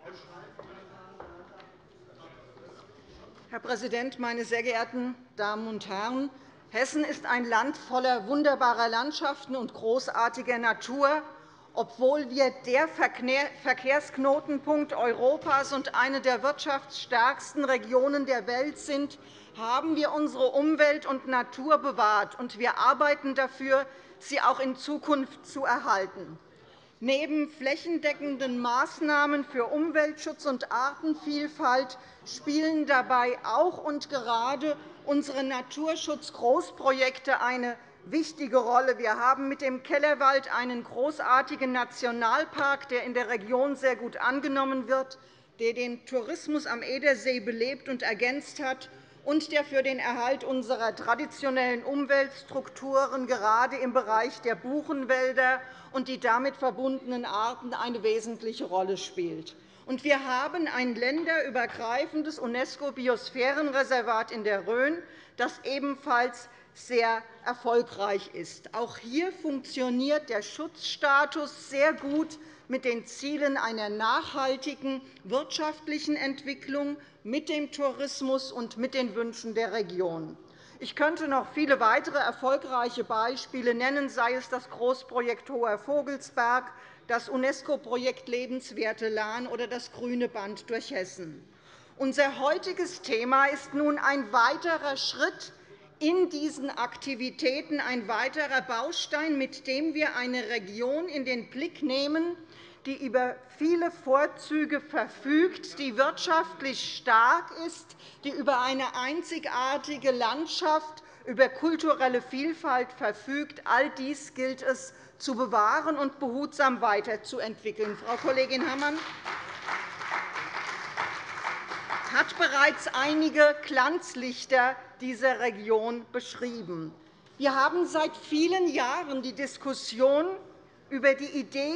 Herr Präsident, meine sehr geehrten Damen und Herren! Hessen ist ein Land voller wunderbarer Landschaften und großartiger Natur. Obwohl wir der Verkehrsknotenpunkt Europas und eine der wirtschaftsstärksten Regionen der Welt sind, haben wir unsere Umwelt und Natur bewahrt, und wir arbeiten dafür, sie auch in Zukunft zu erhalten. Neben flächendeckenden Maßnahmen für Umweltschutz und Artenvielfalt spielen dabei auch und gerade unsere Naturschutzgroßprojekte eine wichtige Rolle. Wir haben mit dem Kellerwald einen großartigen Nationalpark, der in der Region sehr gut angenommen wird, der den Tourismus am Edersee belebt und ergänzt hat und der für den Erhalt unserer traditionellen Umweltstrukturen gerade im Bereich der Buchenwälder und die damit verbundenen Arten eine wesentliche Rolle spielt. Und wir haben ein länderübergreifendes UNESCO-Biosphärenreservat in der Rhön, das ebenfalls sehr erfolgreich ist. Auch hier funktioniert der Schutzstatus sehr gut mit den Zielen einer nachhaltigen wirtschaftlichen Entwicklung, mit dem Tourismus und mit den Wünschen der Region. Ich könnte noch viele weitere erfolgreiche Beispiele nennen, sei es das Großprojekt Hoher Vogelsberg, das UNESCO-Projekt Lebenswerte Lahn oder das Grüne Band durch Hessen. Unser heutiges Thema ist nun ein weiterer Schritt in diesen Aktivitäten, ein weiterer Baustein, mit dem wir eine Region in den Blick nehmen, die über viele Vorzüge verfügt, die wirtschaftlich stark ist, die über eine einzigartige Landschaft, über kulturelle Vielfalt verfügt. All dies gilt es zu bewahren und behutsam weiterzuentwickeln. Frau Kollegin Hammann hat bereits einige Glanzlichter dieser Region beschrieben. Wir haben seit vielen Jahren die Diskussion über die Idee,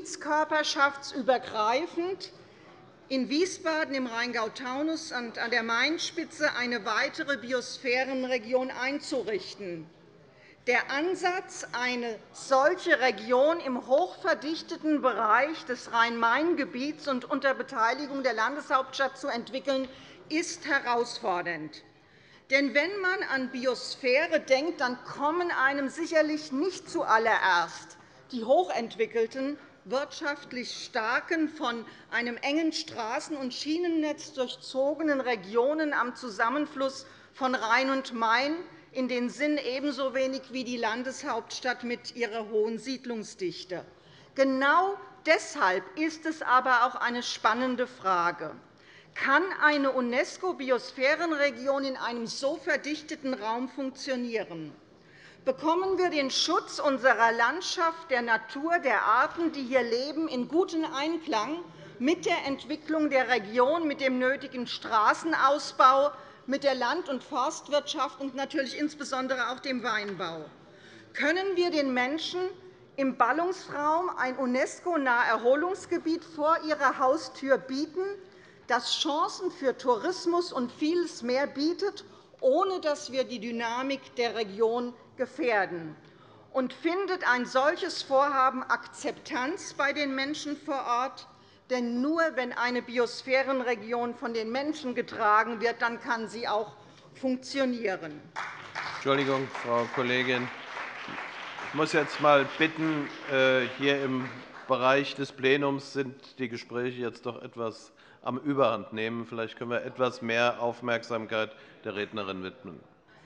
gebietskörperschaftsübergreifend in Wiesbaden im Rheingau-Taunus und an der Mainspitze eine weitere Biosphärenregion einzurichten. Der Ansatz, eine solche Region im hochverdichteten Bereich des Rhein-Main-Gebiets und unter Beteiligung der Landeshauptstadt zu entwickeln, ist herausfordernd. Denn wenn man an Biosphäre denkt, dann kommen einem sicherlich nicht zuallererst die hochentwickelten, wirtschaftlich starken, von einem engen Straßen- und Schienennetz durchzogenen Regionen am Zusammenfluss von Rhein und Main in den Sinn, ebenso wenig wie die Landeshauptstadt mit ihrer hohen Siedlungsdichte. Genau deshalb ist es aber auch eine spannende Frage. Kann eine UNESCO-Biosphärenregion in einem so verdichteten Raum funktionieren? Bekommen wir den Schutz unserer Landschaft, der Natur, der Arten, die hier leben, in guten Einklang mit der Entwicklung der Region, mit dem nötigen Straßenausbau, mit der Land- und Forstwirtschaft und natürlich insbesondere auch dem Weinbau? Können wir den Menschen im Ballungsraum ein UNESCO-nahe Erholungsgebiet vor ihrer Haustür bieten, das Chancen für Tourismus und vieles mehr bietet, ohne dass wir die Dynamik der Region gefährden? Und findet ein solches Vorhaben Akzeptanz bei den Menschen vor Ort? Denn nur wenn eine Biosphärenregion von den Menschen getragen wird, dann kann sie auch funktionieren. Entschuldigung, Frau Kollegin. Ich muss jetzt einmal bitten, hier im Bereich des Plenums sind die Gespräche jetzt doch etwas am Überhand nehmen. Vielleicht können wir etwas mehr Aufmerksamkeit der Rednerin widmen.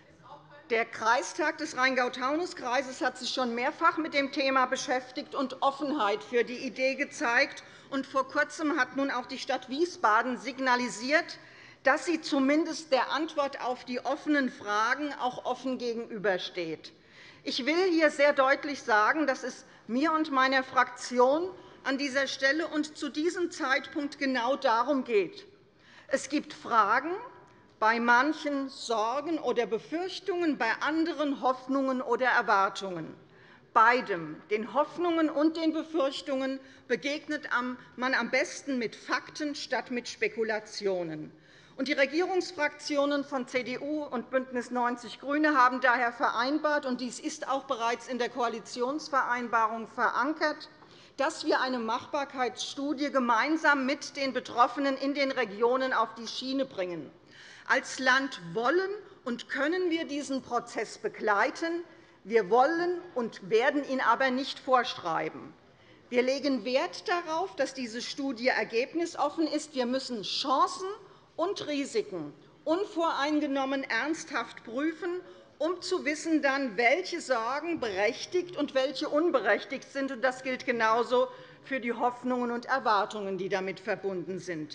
Der Kreistag des Rheingau-Taunus-Kreises hat sich schon mehrfach mit dem Thema beschäftigt und Offenheit für die Idee gezeigt. Und vor Kurzem hat nun auch die Stadt Wiesbaden signalisiert, dass sie zumindest der Antwort auf die offenen Fragen auch offen gegenübersteht. Ich will hier sehr deutlich sagen, dass es mir und meiner Fraktion an dieser Stelle und zu diesem Zeitpunkt genau darum geht. Es gibt Fragen, bei manchen Sorgen oder Befürchtungen, bei anderen Hoffnungen oder Erwartungen. Beidem, den Hoffnungen und den Befürchtungen, begegnet man am besten mit Fakten statt mit Spekulationen. Die Regierungsfraktionen von C D U und BÜNDNIS neunzig die GRÜNEN haben daher vereinbart, und dies ist auch bereits in der Koalitionsvereinbarung verankert, dass wir eine Machbarkeitsstudie gemeinsam mit den Betroffenen in den Regionen auf die Schiene bringen. Als Land wollen und können wir diesen Prozess begleiten. Wir wollen und werden ihn aber nicht vorschreiben. Wir legen Wert darauf, dass diese Studie ergebnisoffen ist. Wir müssen Chancen und Risiken unvoreingenommen ernsthaft prüfen, um zu wissen, dann, welche Sorgen berechtigt und welche unberechtigt sind. Das gilt genauso für die Hoffnungen und Erwartungen, die damit verbunden sind.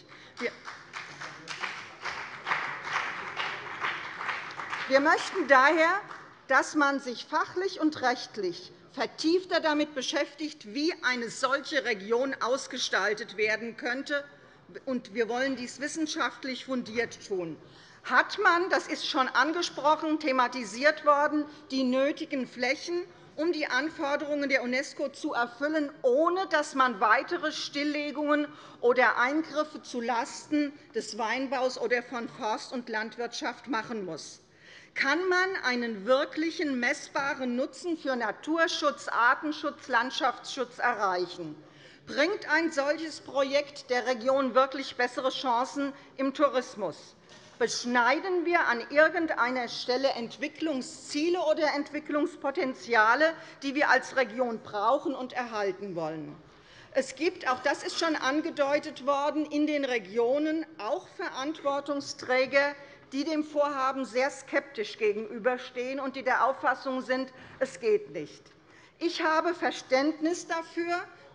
Wir möchten daher, dass man sich fachlich und rechtlich vertiefter damit beschäftigt, wie eine solche Region ausgestaltet werden könnte. Und wir wollen dies wissenschaftlich fundiert tun. Hat man, das ist schon angesprochen, thematisiert worden, die nötigen Flächen, um die Anforderungen der UNESCO zu erfüllen, ohne dass man weitere Stilllegungen oder Eingriffe zulasten des Weinbaus oder von Forst- und Landwirtschaft machen muss? Kann man einen wirklichen messbaren Nutzen für Naturschutz, Artenschutz, Landschaftsschutz erreichen? Bringt ein solches Projekt der Region wirklich bessere Chancen im Tourismus? Beschneiden wir an irgendeiner Stelle Entwicklungsziele oder Entwicklungspotenziale, die wir als Region brauchen und erhalten wollen? Es gibt, auch das ist schon angedeutet worden, in den Regionen auch Verantwortungsträger, die dem Vorhaben sehr skeptisch gegenüberstehen und die der Auffassung sind, es geht nicht. Ich habe Verständnis dafür,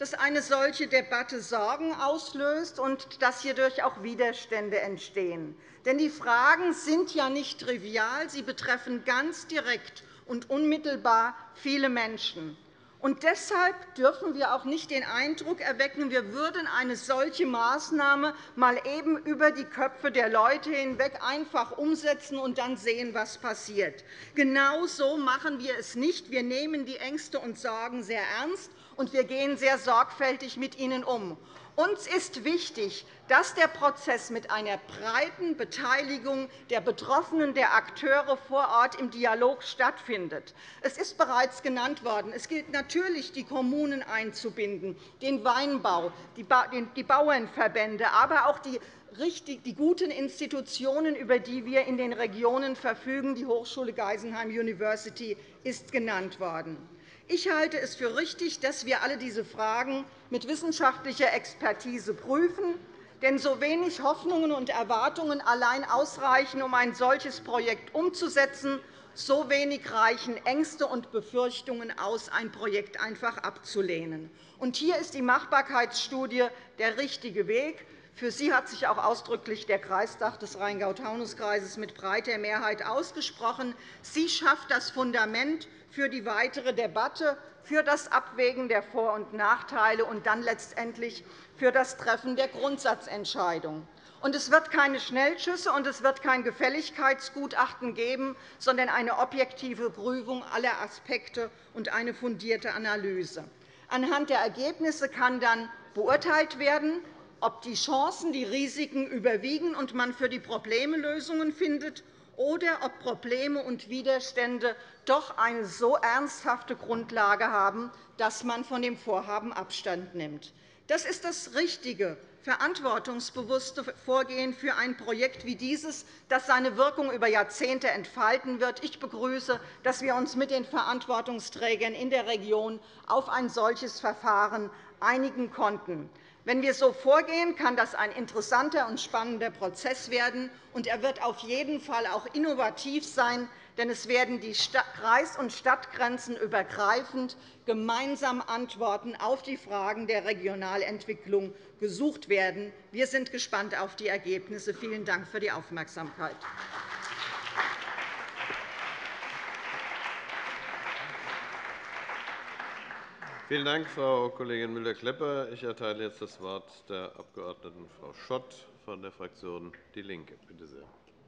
dass eine solche Debatte Sorgen auslöst und dass hierdurch auch Widerstände entstehen. Denn die Fragen sind ja nicht trivial, sie betreffen ganz direkt und unmittelbar viele Menschen. Und deshalb dürfen wir auch nicht den Eindruck erwecken, wir würden eine solche Maßnahme mal eben über die Köpfe der Leute hinweg einfach umsetzen und dann sehen, was passiert. Genau so machen wir es nicht. Wir nehmen die Ängste und Sorgen sehr ernst, und wir gehen sehr sorgfältig mit ihnen um. Uns ist wichtig, dass der Prozess mit einer breiten Beteiligung der Betroffenen, der Akteure vor Ort im Dialog stattfindet. Es ist bereits genannt worden. Es gilt natürlich, die Kommunen einzubinden, den Weinbau, die Bauernverbände, aber auch die die guten Institutionen, über die wir in den Regionen verfügen. Die Hochschule Geisenheim University ist genannt worden. Ich halte es für richtig, dass wir alle diese Fragen mit wissenschaftlicher Expertise prüfen. Denn so wenig Hoffnungen und Erwartungen allein ausreichen, um ein solches Projekt umzusetzen, so wenig reichen Ängste und Befürchtungen aus, ein Projekt einfach abzulehnen. Und hier ist die Machbarkeitsstudie der richtige Weg. Für sie hat sich auch ausdrücklich der Kreistag des Rheingau-Taunus-Kreises mit breiter Mehrheit ausgesprochen. Sie schafft das Fundament für die weitere Debatte, für das Abwägen der Vor- und Nachteile und dann letztendlich für das Treffen der Grundsatzentscheidung. Und es wird keine Schnellschüsse und es wird kein Gefälligkeitsgutachten geben, sondern eine objektive Prüfung aller Aspekte und eine fundierte Analyse. Anhand der Ergebnisse kann dann beurteilt werden, ob die Chancen, die Risiken überwiegen und man für die Probleme Lösungen findet, oder ob Probleme und Widerstände doch eine so ernsthafte Grundlage haben, dass man von dem Vorhaben Abstand nimmt. Das ist das richtige, verantwortungsbewusste Vorgehen für ein Projekt wie dieses, das seine Wirkung über Jahrzehnte entfalten wird. Ich begrüße, dass wir uns mit den Verantwortungsträgern in der Region auf ein solches Verfahren einigen konnten. Wenn wir so vorgehen, kann das ein interessanter und spannender Prozess werden. Und er wird auf jeden Fall auch innovativ sein, denn es werden die Kreis- und Stadtgrenzen übergreifend gemeinsam Antworten auf die Fragen der Regionalentwicklung gesucht werden. Wir sind gespannt auf die Ergebnisse. Vielen Dank für die Aufmerksamkeit. Vielen Dank, Frau Kollegin Müller-Klepper. Ich erteile jetzt das Wort der Abg. Frau Schott von der Fraktion DIE LINKE. Bitte sehr.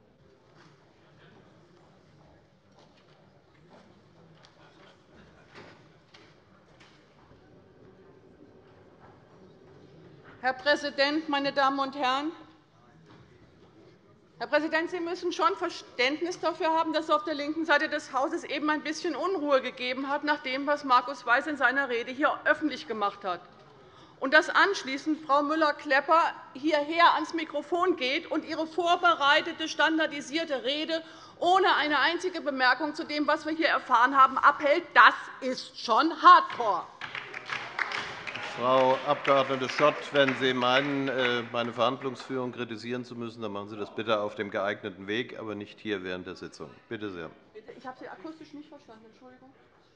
Herr Präsident, meine Damen und Herren! Herr Präsident, Sie müssen schon Verständnis dafür haben, dass es auf der linken Seite des Hauses eben ein bisschen Unruhe gegeben hat, nach dem, was Markus Weiß in seiner Rede hier öffentlich gemacht hat. Und dass anschließend Frau Müller-Klepper hierher ans Mikrofon geht und ihre vorbereitete, standardisierte Rede ohne eine einzige Bemerkung zu dem, was wir hier erfahren haben, abhält, das ist schon Hardcore. Frau Abg. Schott, wenn Sie meinen, meine Verhandlungsführung kritisieren zu müssen, dann machen Sie das bitte auf dem geeigneten Weg, aber nicht hier während der Sitzung. Bitte sehr. Ich habe Sie akustisch nicht verstanden. Entschuldigung.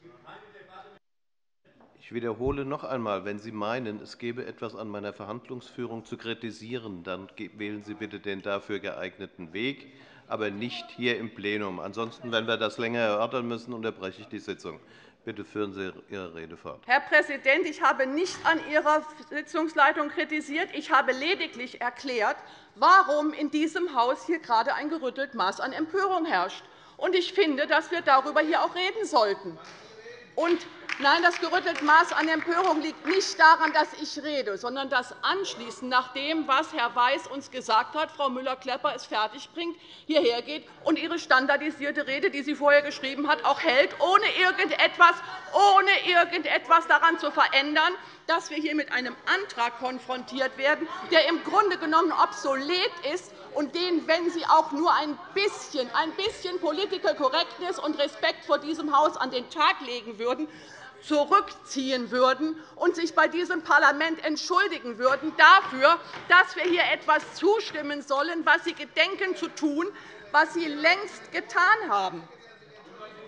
Ich wiederhole noch einmal, wenn Sie meinen, es gebe etwas an meiner Verhandlungsführung zu kritisieren, dann wählen Sie bitte den dafür geeigneten Weg, aber nicht hier im Plenum. Ansonsten, wenn wir das länger erörtern müssen, unterbreche ich die Sitzung. Bitte führen Sie Ihre Rede fort. Herr Präsident, ich habe nicht an Ihrer Sitzungsleitung kritisiert. Ich habe lediglich erklärt, warum in diesem Haus hier gerade ein gerüttelt Maß an Empörung herrscht. Ich finde, dass wir darüber hier auch reden sollten. Und nein, das gerüttelte Maß an Empörung liegt nicht daran, dass ich rede, sondern dass anschließend nach dem, was Herr Weiß uns gesagt hat, Frau Müller-Klepper es fertigbringt, hierher geht und ihre standardisierte Rede, die sie vorher geschrieben hat, auch hält, ohne irgendetwas, ohne irgendetwas daran zu verändern, dass wir hier mit einem Antrag konfrontiert werden, der im Grunde genommen obsolet ist und den, wenn Sie auch nur ein bisschen, ein bisschen Political Correctness und Respekt vor diesem Haus an den Tag legen würden, zurückziehen würden und sich bei diesem Parlament entschuldigen würden dafür, dass wir hier etwas zustimmen sollen, was Sie gedenken zu tun, was Sie längst getan haben.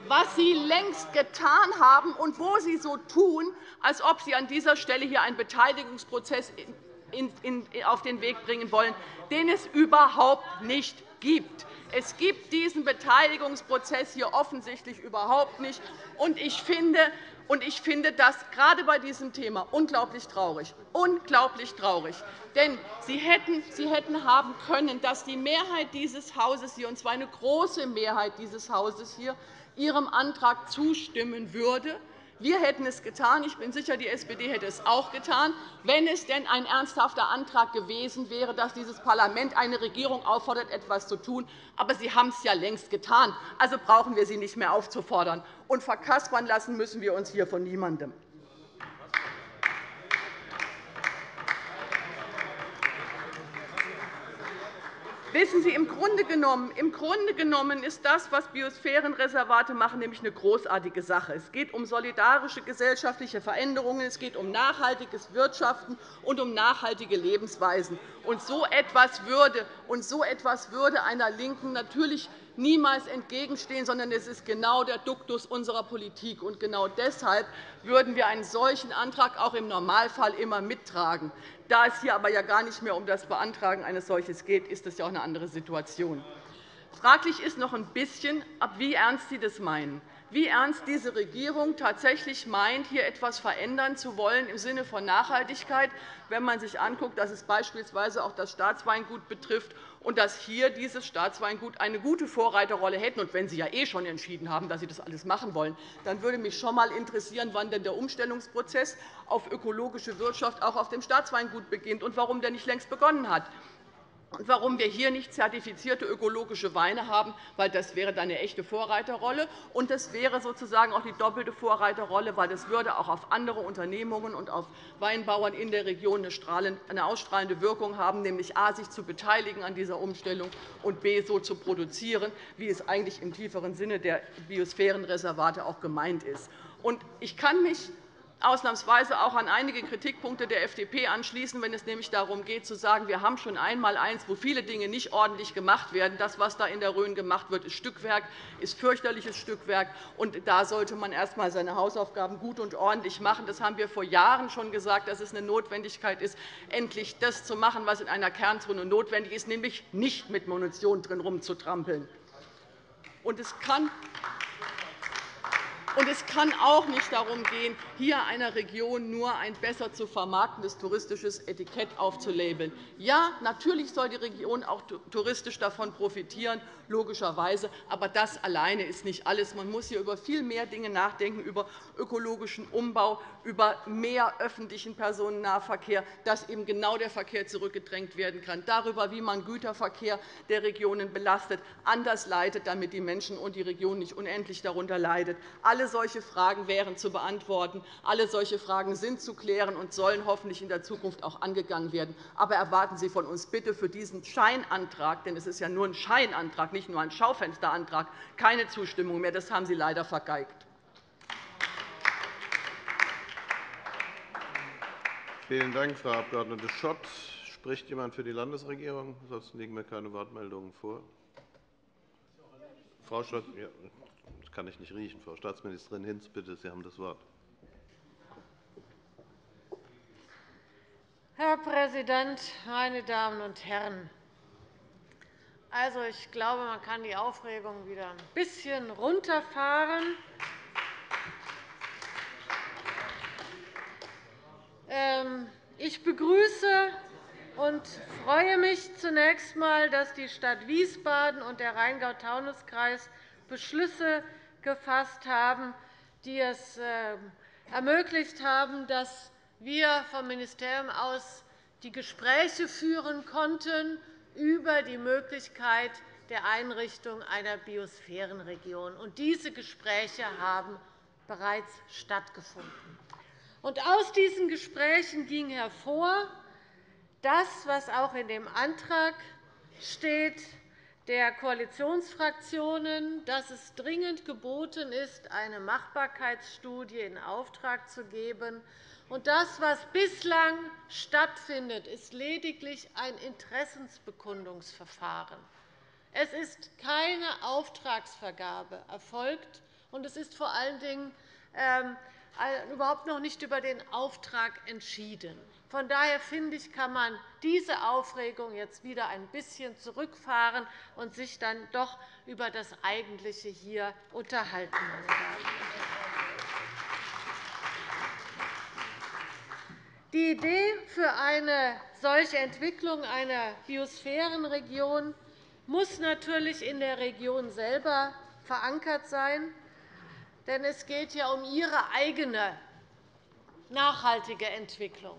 was Sie längst getan haben und wo Sie so tun, als ob Sie an dieser Stelle hier einen Beteiligungsprozess auf den Weg bringen wollen, den es überhaupt nicht gibt. Es gibt diesen Beteiligungsprozess hier offensichtlich überhaupt nicht. Und ich finde, und ich finde das gerade bei diesem Thema unglaublich traurig. Unglaublich traurig. Denn Sie hätten, Sie hätten haben können, dass die Mehrheit dieses Hauses hier, und zwar eine große Mehrheit dieses Hauses hier, Ihrem Antrag zustimmen würde. Wir hätten es getan. Ich bin sicher, die S P D hätte es auch getan, wenn es denn ein ernsthafter Antrag gewesen wäre, dass dieses Parlament eine Regierung auffordert, etwas zu tun. Aber Sie haben es ja längst getan. Also brauchen wir Sie nicht mehr aufzufordern. Und verkaspern lassen müssen wir uns hier von niemandem. Wissen Sie, im Grunde genommen, im Grunde genommen ist das, was Biosphärenreservate machen, nämlich eine großartige Sache. Es geht um solidarische gesellschaftliche Veränderungen, es geht um nachhaltiges Wirtschaften und um nachhaltige Lebensweisen. Und so etwas würde, und so etwas würde einer LINKEN natürlich niemals entgegenstehen, sondern es ist genau der Duktus unserer Politik. Und genau deshalb würden wir einen solchen Antrag auch im Normalfall immer mittragen. Da es hier aber ja gar nicht mehr um das Beantragen eines solchen geht, ist das ja auch eine andere Situation. Fraglich ist noch ein bisschen, wie ernst Sie das meinen, wie ernst diese Regierung tatsächlich meint, hier etwas verändern zu wollen im Sinne von Nachhaltigkeit, wenn man sich anguckt, dass es beispielsweise auch das Staatsweingut betrifft und dass hier dieses Staatsweingut eine gute Vorreiterrolle hätte. Und wenn Sie ja eh schon entschieden haben, dass Sie das alles machen wollen, dann würde mich schon einmal interessieren, wann denn der Umstellungsprozess auf ökologische Wirtschaft auch auf dem Staatsweingut beginnt und warum der nicht längst begonnen hat. Und warum wir hier nicht zertifizierte ökologische Weine haben, weil das wäre dann eine echte Vorreiterrolle. Und das wäre sozusagen auch die doppelte Vorreiterrolle, weil das würde auch auf andere Unternehmungen und auf Weinbauern in der Region eine ausstrahlende Wirkung haben, nämlich a. sich zu beteiligen an dieser Umstellung und b. so zu produzieren, wie es eigentlich im tieferen Sinne der Biosphärenreservate auch gemeint ist. Und ich kann mich ausnahmsweise auch an einige Kritikpunkte der F D P anschließen, wenn es nämlich darum geht, zu sagen, wir haben schon einmal eins, wo viele Dinge nicht ordentlich gemacht werden. Das, was da in der Rhön gemacht wird, ist Stückwerk, ist fürchterliches Stückwerk. Und da sollte man erst einmal seine Hausaufgaben gut und ordentlich machen. Das haben wir vor Jahren schon gesagt, dass es eine Notwendigkeit ist, endlich das zu machen, was in einer Kernzone notwendig ist, nämlich nicht mit Munition drin rumzutrampeln. Und es kann Und es kann auch nicht darum gehen, hier einer Region nur ein besser zu vermarktendes touristisches Etikett aufzulabeln. Ja, natürlich soll die Region auch touristisch davon profitieren, logischerweise. Aber das alleine ist nicht alles. Man muss hier über viel mehr Dinge nachdenken, über ökologischen Umbau, über mehr öffentlichen Personennahverkehr, dass eben genau der Verkehr zurückgedrängt werden kann, darüber, wie man Güterverkehr der Regionen belastet, anders leitet, damit die Menschen und die Region nicht unendlich darunter leidet. Alle solche Fragen wären zu beantworten. Alle solche Fragen sind zu klären und sollen hoffentlich in der Zukunft auch angegangen werden. Aber erwarten Sie von uns bitte für diesen Scheinantrag, denn es ist ja nur ein Scheinantrag, nicht nur ein Schaufensterantrag, keine Zustimmung mehr. Das haben Sie leider vergeigt. Vielen Dank, Frau Abg. Schott. Spricht jemand für die Landesregierung? Ansonsten liegen mir keine Wortmeldungen vor. Frau Schott, ja, das kann ich nicht riechen. Frau Staatsministerin Hinz, bitte, Sie haben das Wort. Herr Präsident, meine Damen und Herren! Also, ich glaube, man kann die Aufregung wieder ein bisschen runterfahren. Ich begrüße und freue mich zunächst einmal, dass die Stadt Wiesbaden und der Rheingau-Taunus-Kreis Beschlüsse gefasst haben, die es ermöglicht haben, dass wir vom Ministerium aus die Gespräche führen konnten über die Möglichkeit der Einrichtung einer Biosphärenregion. Diese Gespräche haben bereits stattgefunden. Aus diesen Gesprächen ging hervor, das, was auch in dem Antrag steht, der Koalitionsfraktionen, dass es dringend geboten ist, eine Machbarkeitsstudie in Auftrag zu geben. Das, was bislang stattfindet, ist lediglich ein Interessensbekundungsverfahren. Es ist keine Auftragsvergabe erfolgt, und es ist vor allen Dingen ähm, überhaupt noch nicht über den Auftrag entschieden. Von daher finde ich, kann man diese Aufregung jetzt wieder ein bisschen zurückfahren und sich dann doch über das Eigentliche hier unterhalten. Die Idee für eine solche Entwicklung einer Biosphärenregion muss natürlich in der Region selber verankert sein. Denn es geht ja um ihre eigene nachhaltige Entwicklung.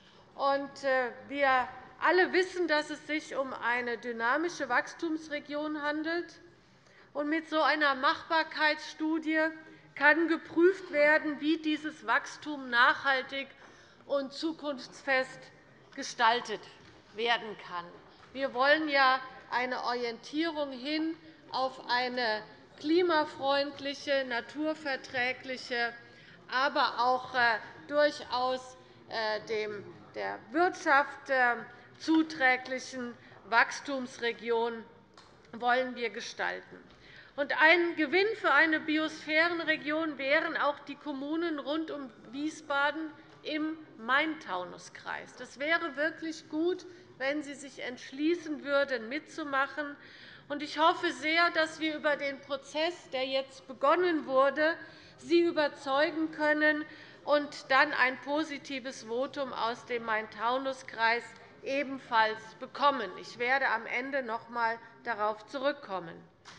Wir alle wissen, dass es sich um eine dynamische Wachstumsregion handelt. Mit so einer Machbarkeitsstudie kann geprüft werden, wie dieses Wachstum nachhaltig und zukunftsfest gestaltet werden kann. Wir wollen ja eine Orientierung hin auf eine klimafreundliche, naturverträgliche, aber auch durchaus der Wirtschaft zuträglichen Wachstumsregion wollen wir gestalten. Ein Gewinn für eine Biosphärenregion wären auch die Kommunen rund um Wiesbaden im Main-Taunus-Kreis. Das wäre wirklich gut, wenn Sie sich entschließen würden, mitzumachen. Ich hoffe sehr, dass wir über den Prozess, der jetzt begonnen wurde, Sie überzeugen können und dann ein positives Votum aus dem Main-Taunus-Kreis ebenfalls bekommen. Ich werde am Ende noch einmal darauf zurückkommen.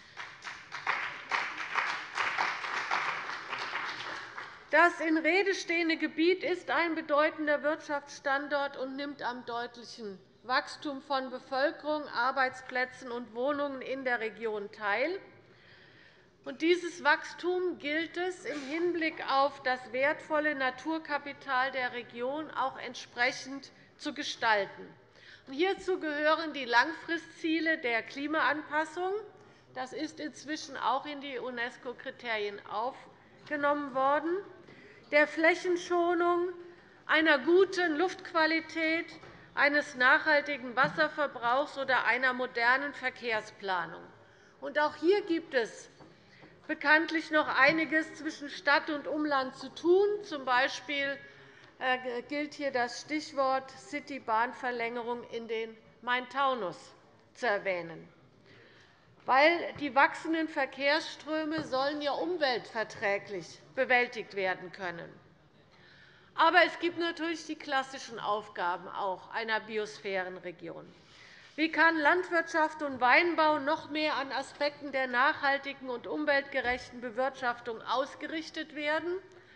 Das in Rede stehende Gebiet ist ein bedeutender Wirtschaftsstandort und nimmt am deutlichen Wachstum von Bevölkerung, Arbeitsplätzen und Wohnungen in der Region teil. Dieses Wachstum gilt es im Hinblick auf das wertvolle Naturkapital der Region auch entsprechend zu gestalten. Hierzu gehören die Langfristziele der Klimaanpassung. Das ist inzwischen auch in die UNESCO-Kriterien aufgenommen worden, der Flächenschonung, einer guten Luftqualität, eines nachhaltigen Wasserverbrauchs oder einer modernen Verkehrsplanung. Auch hier gibt es bekanntlich noch einiges zwischen Stadt und Umland zu tun. Zum Beispiel gilt hier das Stichwort Citybahnverlängerung in den Main-Taunus zu erwähnen. Weil die wachsenden Verkehrsströme sollen ja umweltverträglich bewältigt werden können. Aber es gibt natürlich die klassischen Aufgaben auch einer Biosphärenregion. Wie kann Landwirtschaft und Weinbau noch mehr an Aspekten der nachhaltigen und umweltgerechten Bewirtschaftung ausgerichtet werden?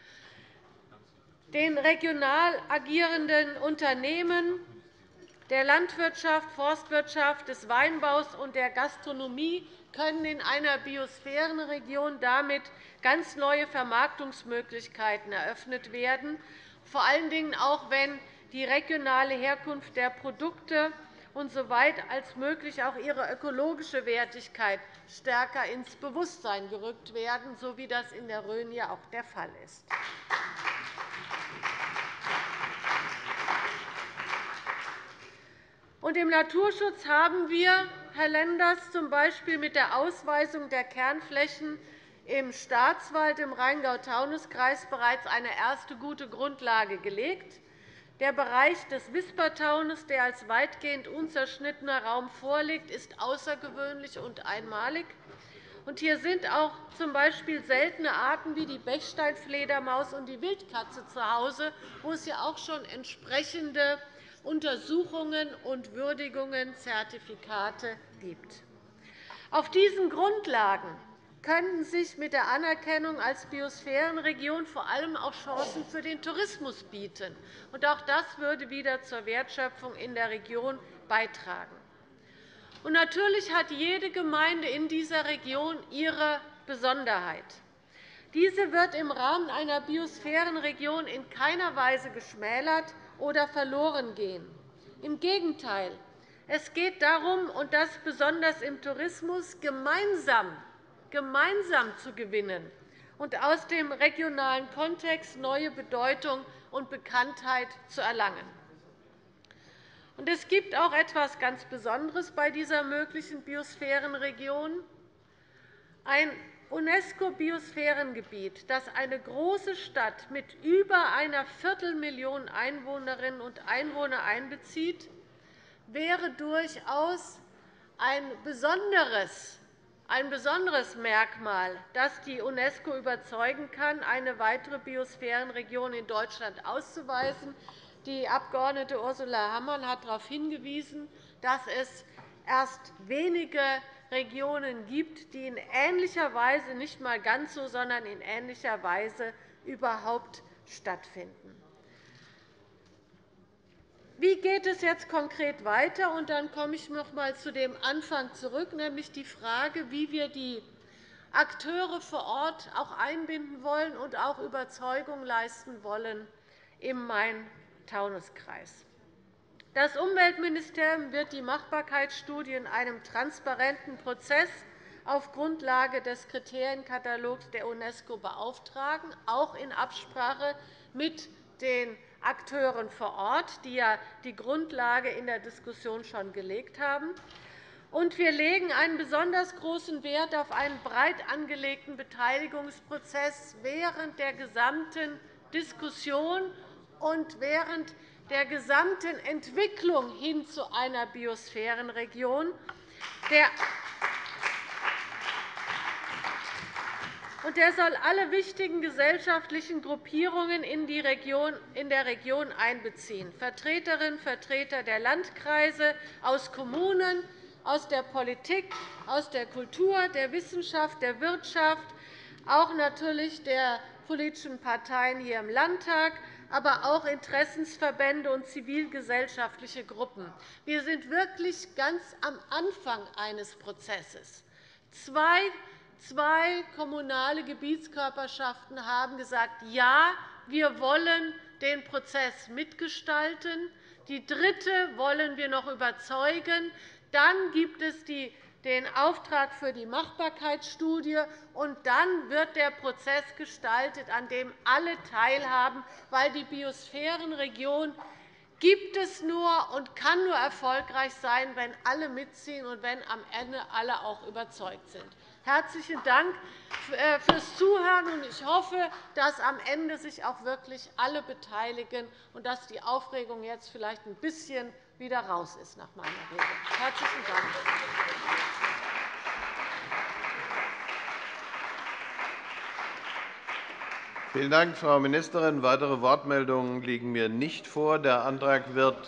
Den regional agierenden Unternehmen der Landwirtschaft, Forstwirtschaft, des Weinbaus und der Gastronomie können in einer Biosphärenregion damit ganz neue Vermarktungsmöglichkeiten eröffnet werden, vor allen Dingen auch, wenn die regionale Herkunft der Produkte und soweit als möglich auch ihre ökologische Wertigkeit stärker ins Bewusstsein gerückt werden, so wie das in der Rhön ja auch der Fall ist. Im Naturschutz haben wir, Herr Lenders, z. B. mit der Ausweisung der Kernflächen im Staatswald im Rheingau-Taunus-Kreis bereits eine erste gute Grundlage gelegt. Der Bereich des Wispertaunus, der als weitgehend unzerschnittener Raum vorliegt, ist außergewöhnlich und einmalig. Hier sind auch z. B. seltene Arten wie die Bechsteinfledermaus und die Wildkatze zu Hause, wo es ja auch schon entsprechende Untersuchungen und Würdigungen, Zertifikate gibt. Auf diesen Grundlagen könnten sich mit der Anerkennung als Biosphärenregion vor allem auch Chancen für den Tourismus bieten. Auch das würde wieder zur Wertschöpfung in der Region beitragen. Und natürlich hat jede Gemeinde in dieser Region ihre Besonderheit. Diese wird im Rahmen einer Biosphärenregion in keiner Weise geschmälert oder verloren gehen. Im Gegenteil. Es geht darum, und das besonders im Tourismus, gemeinsam, gemeinsam zu gewinnen und aus dem regionalen Kontext neue Bedeutung und Bekanntheit zu erlangen. Es gibt auch etwas ganz Besonderes bei dieser möglichen Biosphärenregion. Ein UNESCO-Biosphärengebiet, das eine große Stadt mit über einer Viertelmillion Einwohnerinnen und Einwohner einbezieht, wäre durchaus ein besonderes, ein besonderes Merkmal, das die UNESCO überzeugen kann, eine weitere Biosphärenregion in Deutschland auszuweisen. Die Abg. Ursula Hammann hat darauf hingewiesen, dass es erst wenige Regionen gibt, die in ähnlicher Weise, nicht einmal ganz so, sondern in ähnlicher Weise überhaupt stattfinden. Wie geht es jetzt konkret weiter? Und dann komme ich noch einmal zu dem Anfang zurück, nämlich die Frage, wie wir die Akteure vor Ort auch einbinden wollen und auch Überzeugung leisten wollen im Main-Taunus-Kreis. Das Umweltministerium wird die Machbarkeitsstudie in einem transparenten Prozess auf Grundlage des Kriterienkatalogs der UNESCO beauftragen, auch in Absprache mit den Akteuren vor Ort, die ja die Grundlage in der Diskussion schon gelegt haben. Und wir legen einen besonders großen Wert auf einen breit angelegten Beteiligungsprozess während der gesamten Diskussion und während der gesamten Entwicklung hin zu einer Biosphärenregion. Der soll alle wichtigen gesellschaftlichen Gruppierungen in der Region einbeziehen, Vertreterinnen und Vertreter der Landkreise, aus Kommunen, aus der Politik, aus der Kultur, der Wissenschaft, der Wirtschaft, auch natürlich der politischen Parteien hier im Landtag, aber auch Interessensverbände und zivilgesellschaftliche Gruppen. Wir sind wirklich ganz am Anfang eines Prozesses. Zwei Zwei kommunale Gebietskörperschaften haben gesagt, ja, wir wollen den Prozess mitgestalten. Die dritte wollen wir noch überzeugen. Dann gibt es den Auftrag für die Machbarkeitsstudie, und dann wird der Prozess gestaltet, an dem alle teilhaben, weil die Biosphärenregion gibt es nur und kann nur erfolgreich sein, wenn alle mitziehen und wenn am Ende alle auch überzeugt sind. Herzlichen Dank fürs Zuhören. Ich hoffe, dass am Ende sich auch wirklich alle beteiligen und dass die Aufregung jetzt vielleicht ein bisschen wieder raus ist nach meiner Rede. Herzlichen Dank. Vielen Dank, Frau Ministerin. Weitere Wortmeldungen liegen mir nicht vor. Der Antrag wird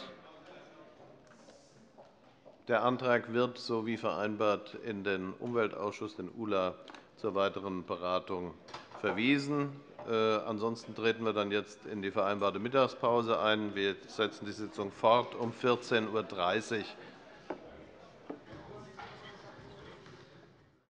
Der Antrag wird, so wie vereinbart, in den Umweltausschuss, den U L A, zur weiteren Beratung verwiesen. Ansonsten treten wir dann jetzt in die vereinbarte Mittagspause ein. Wir setzen die Sitzung fort um vierzehn Uhr dreißig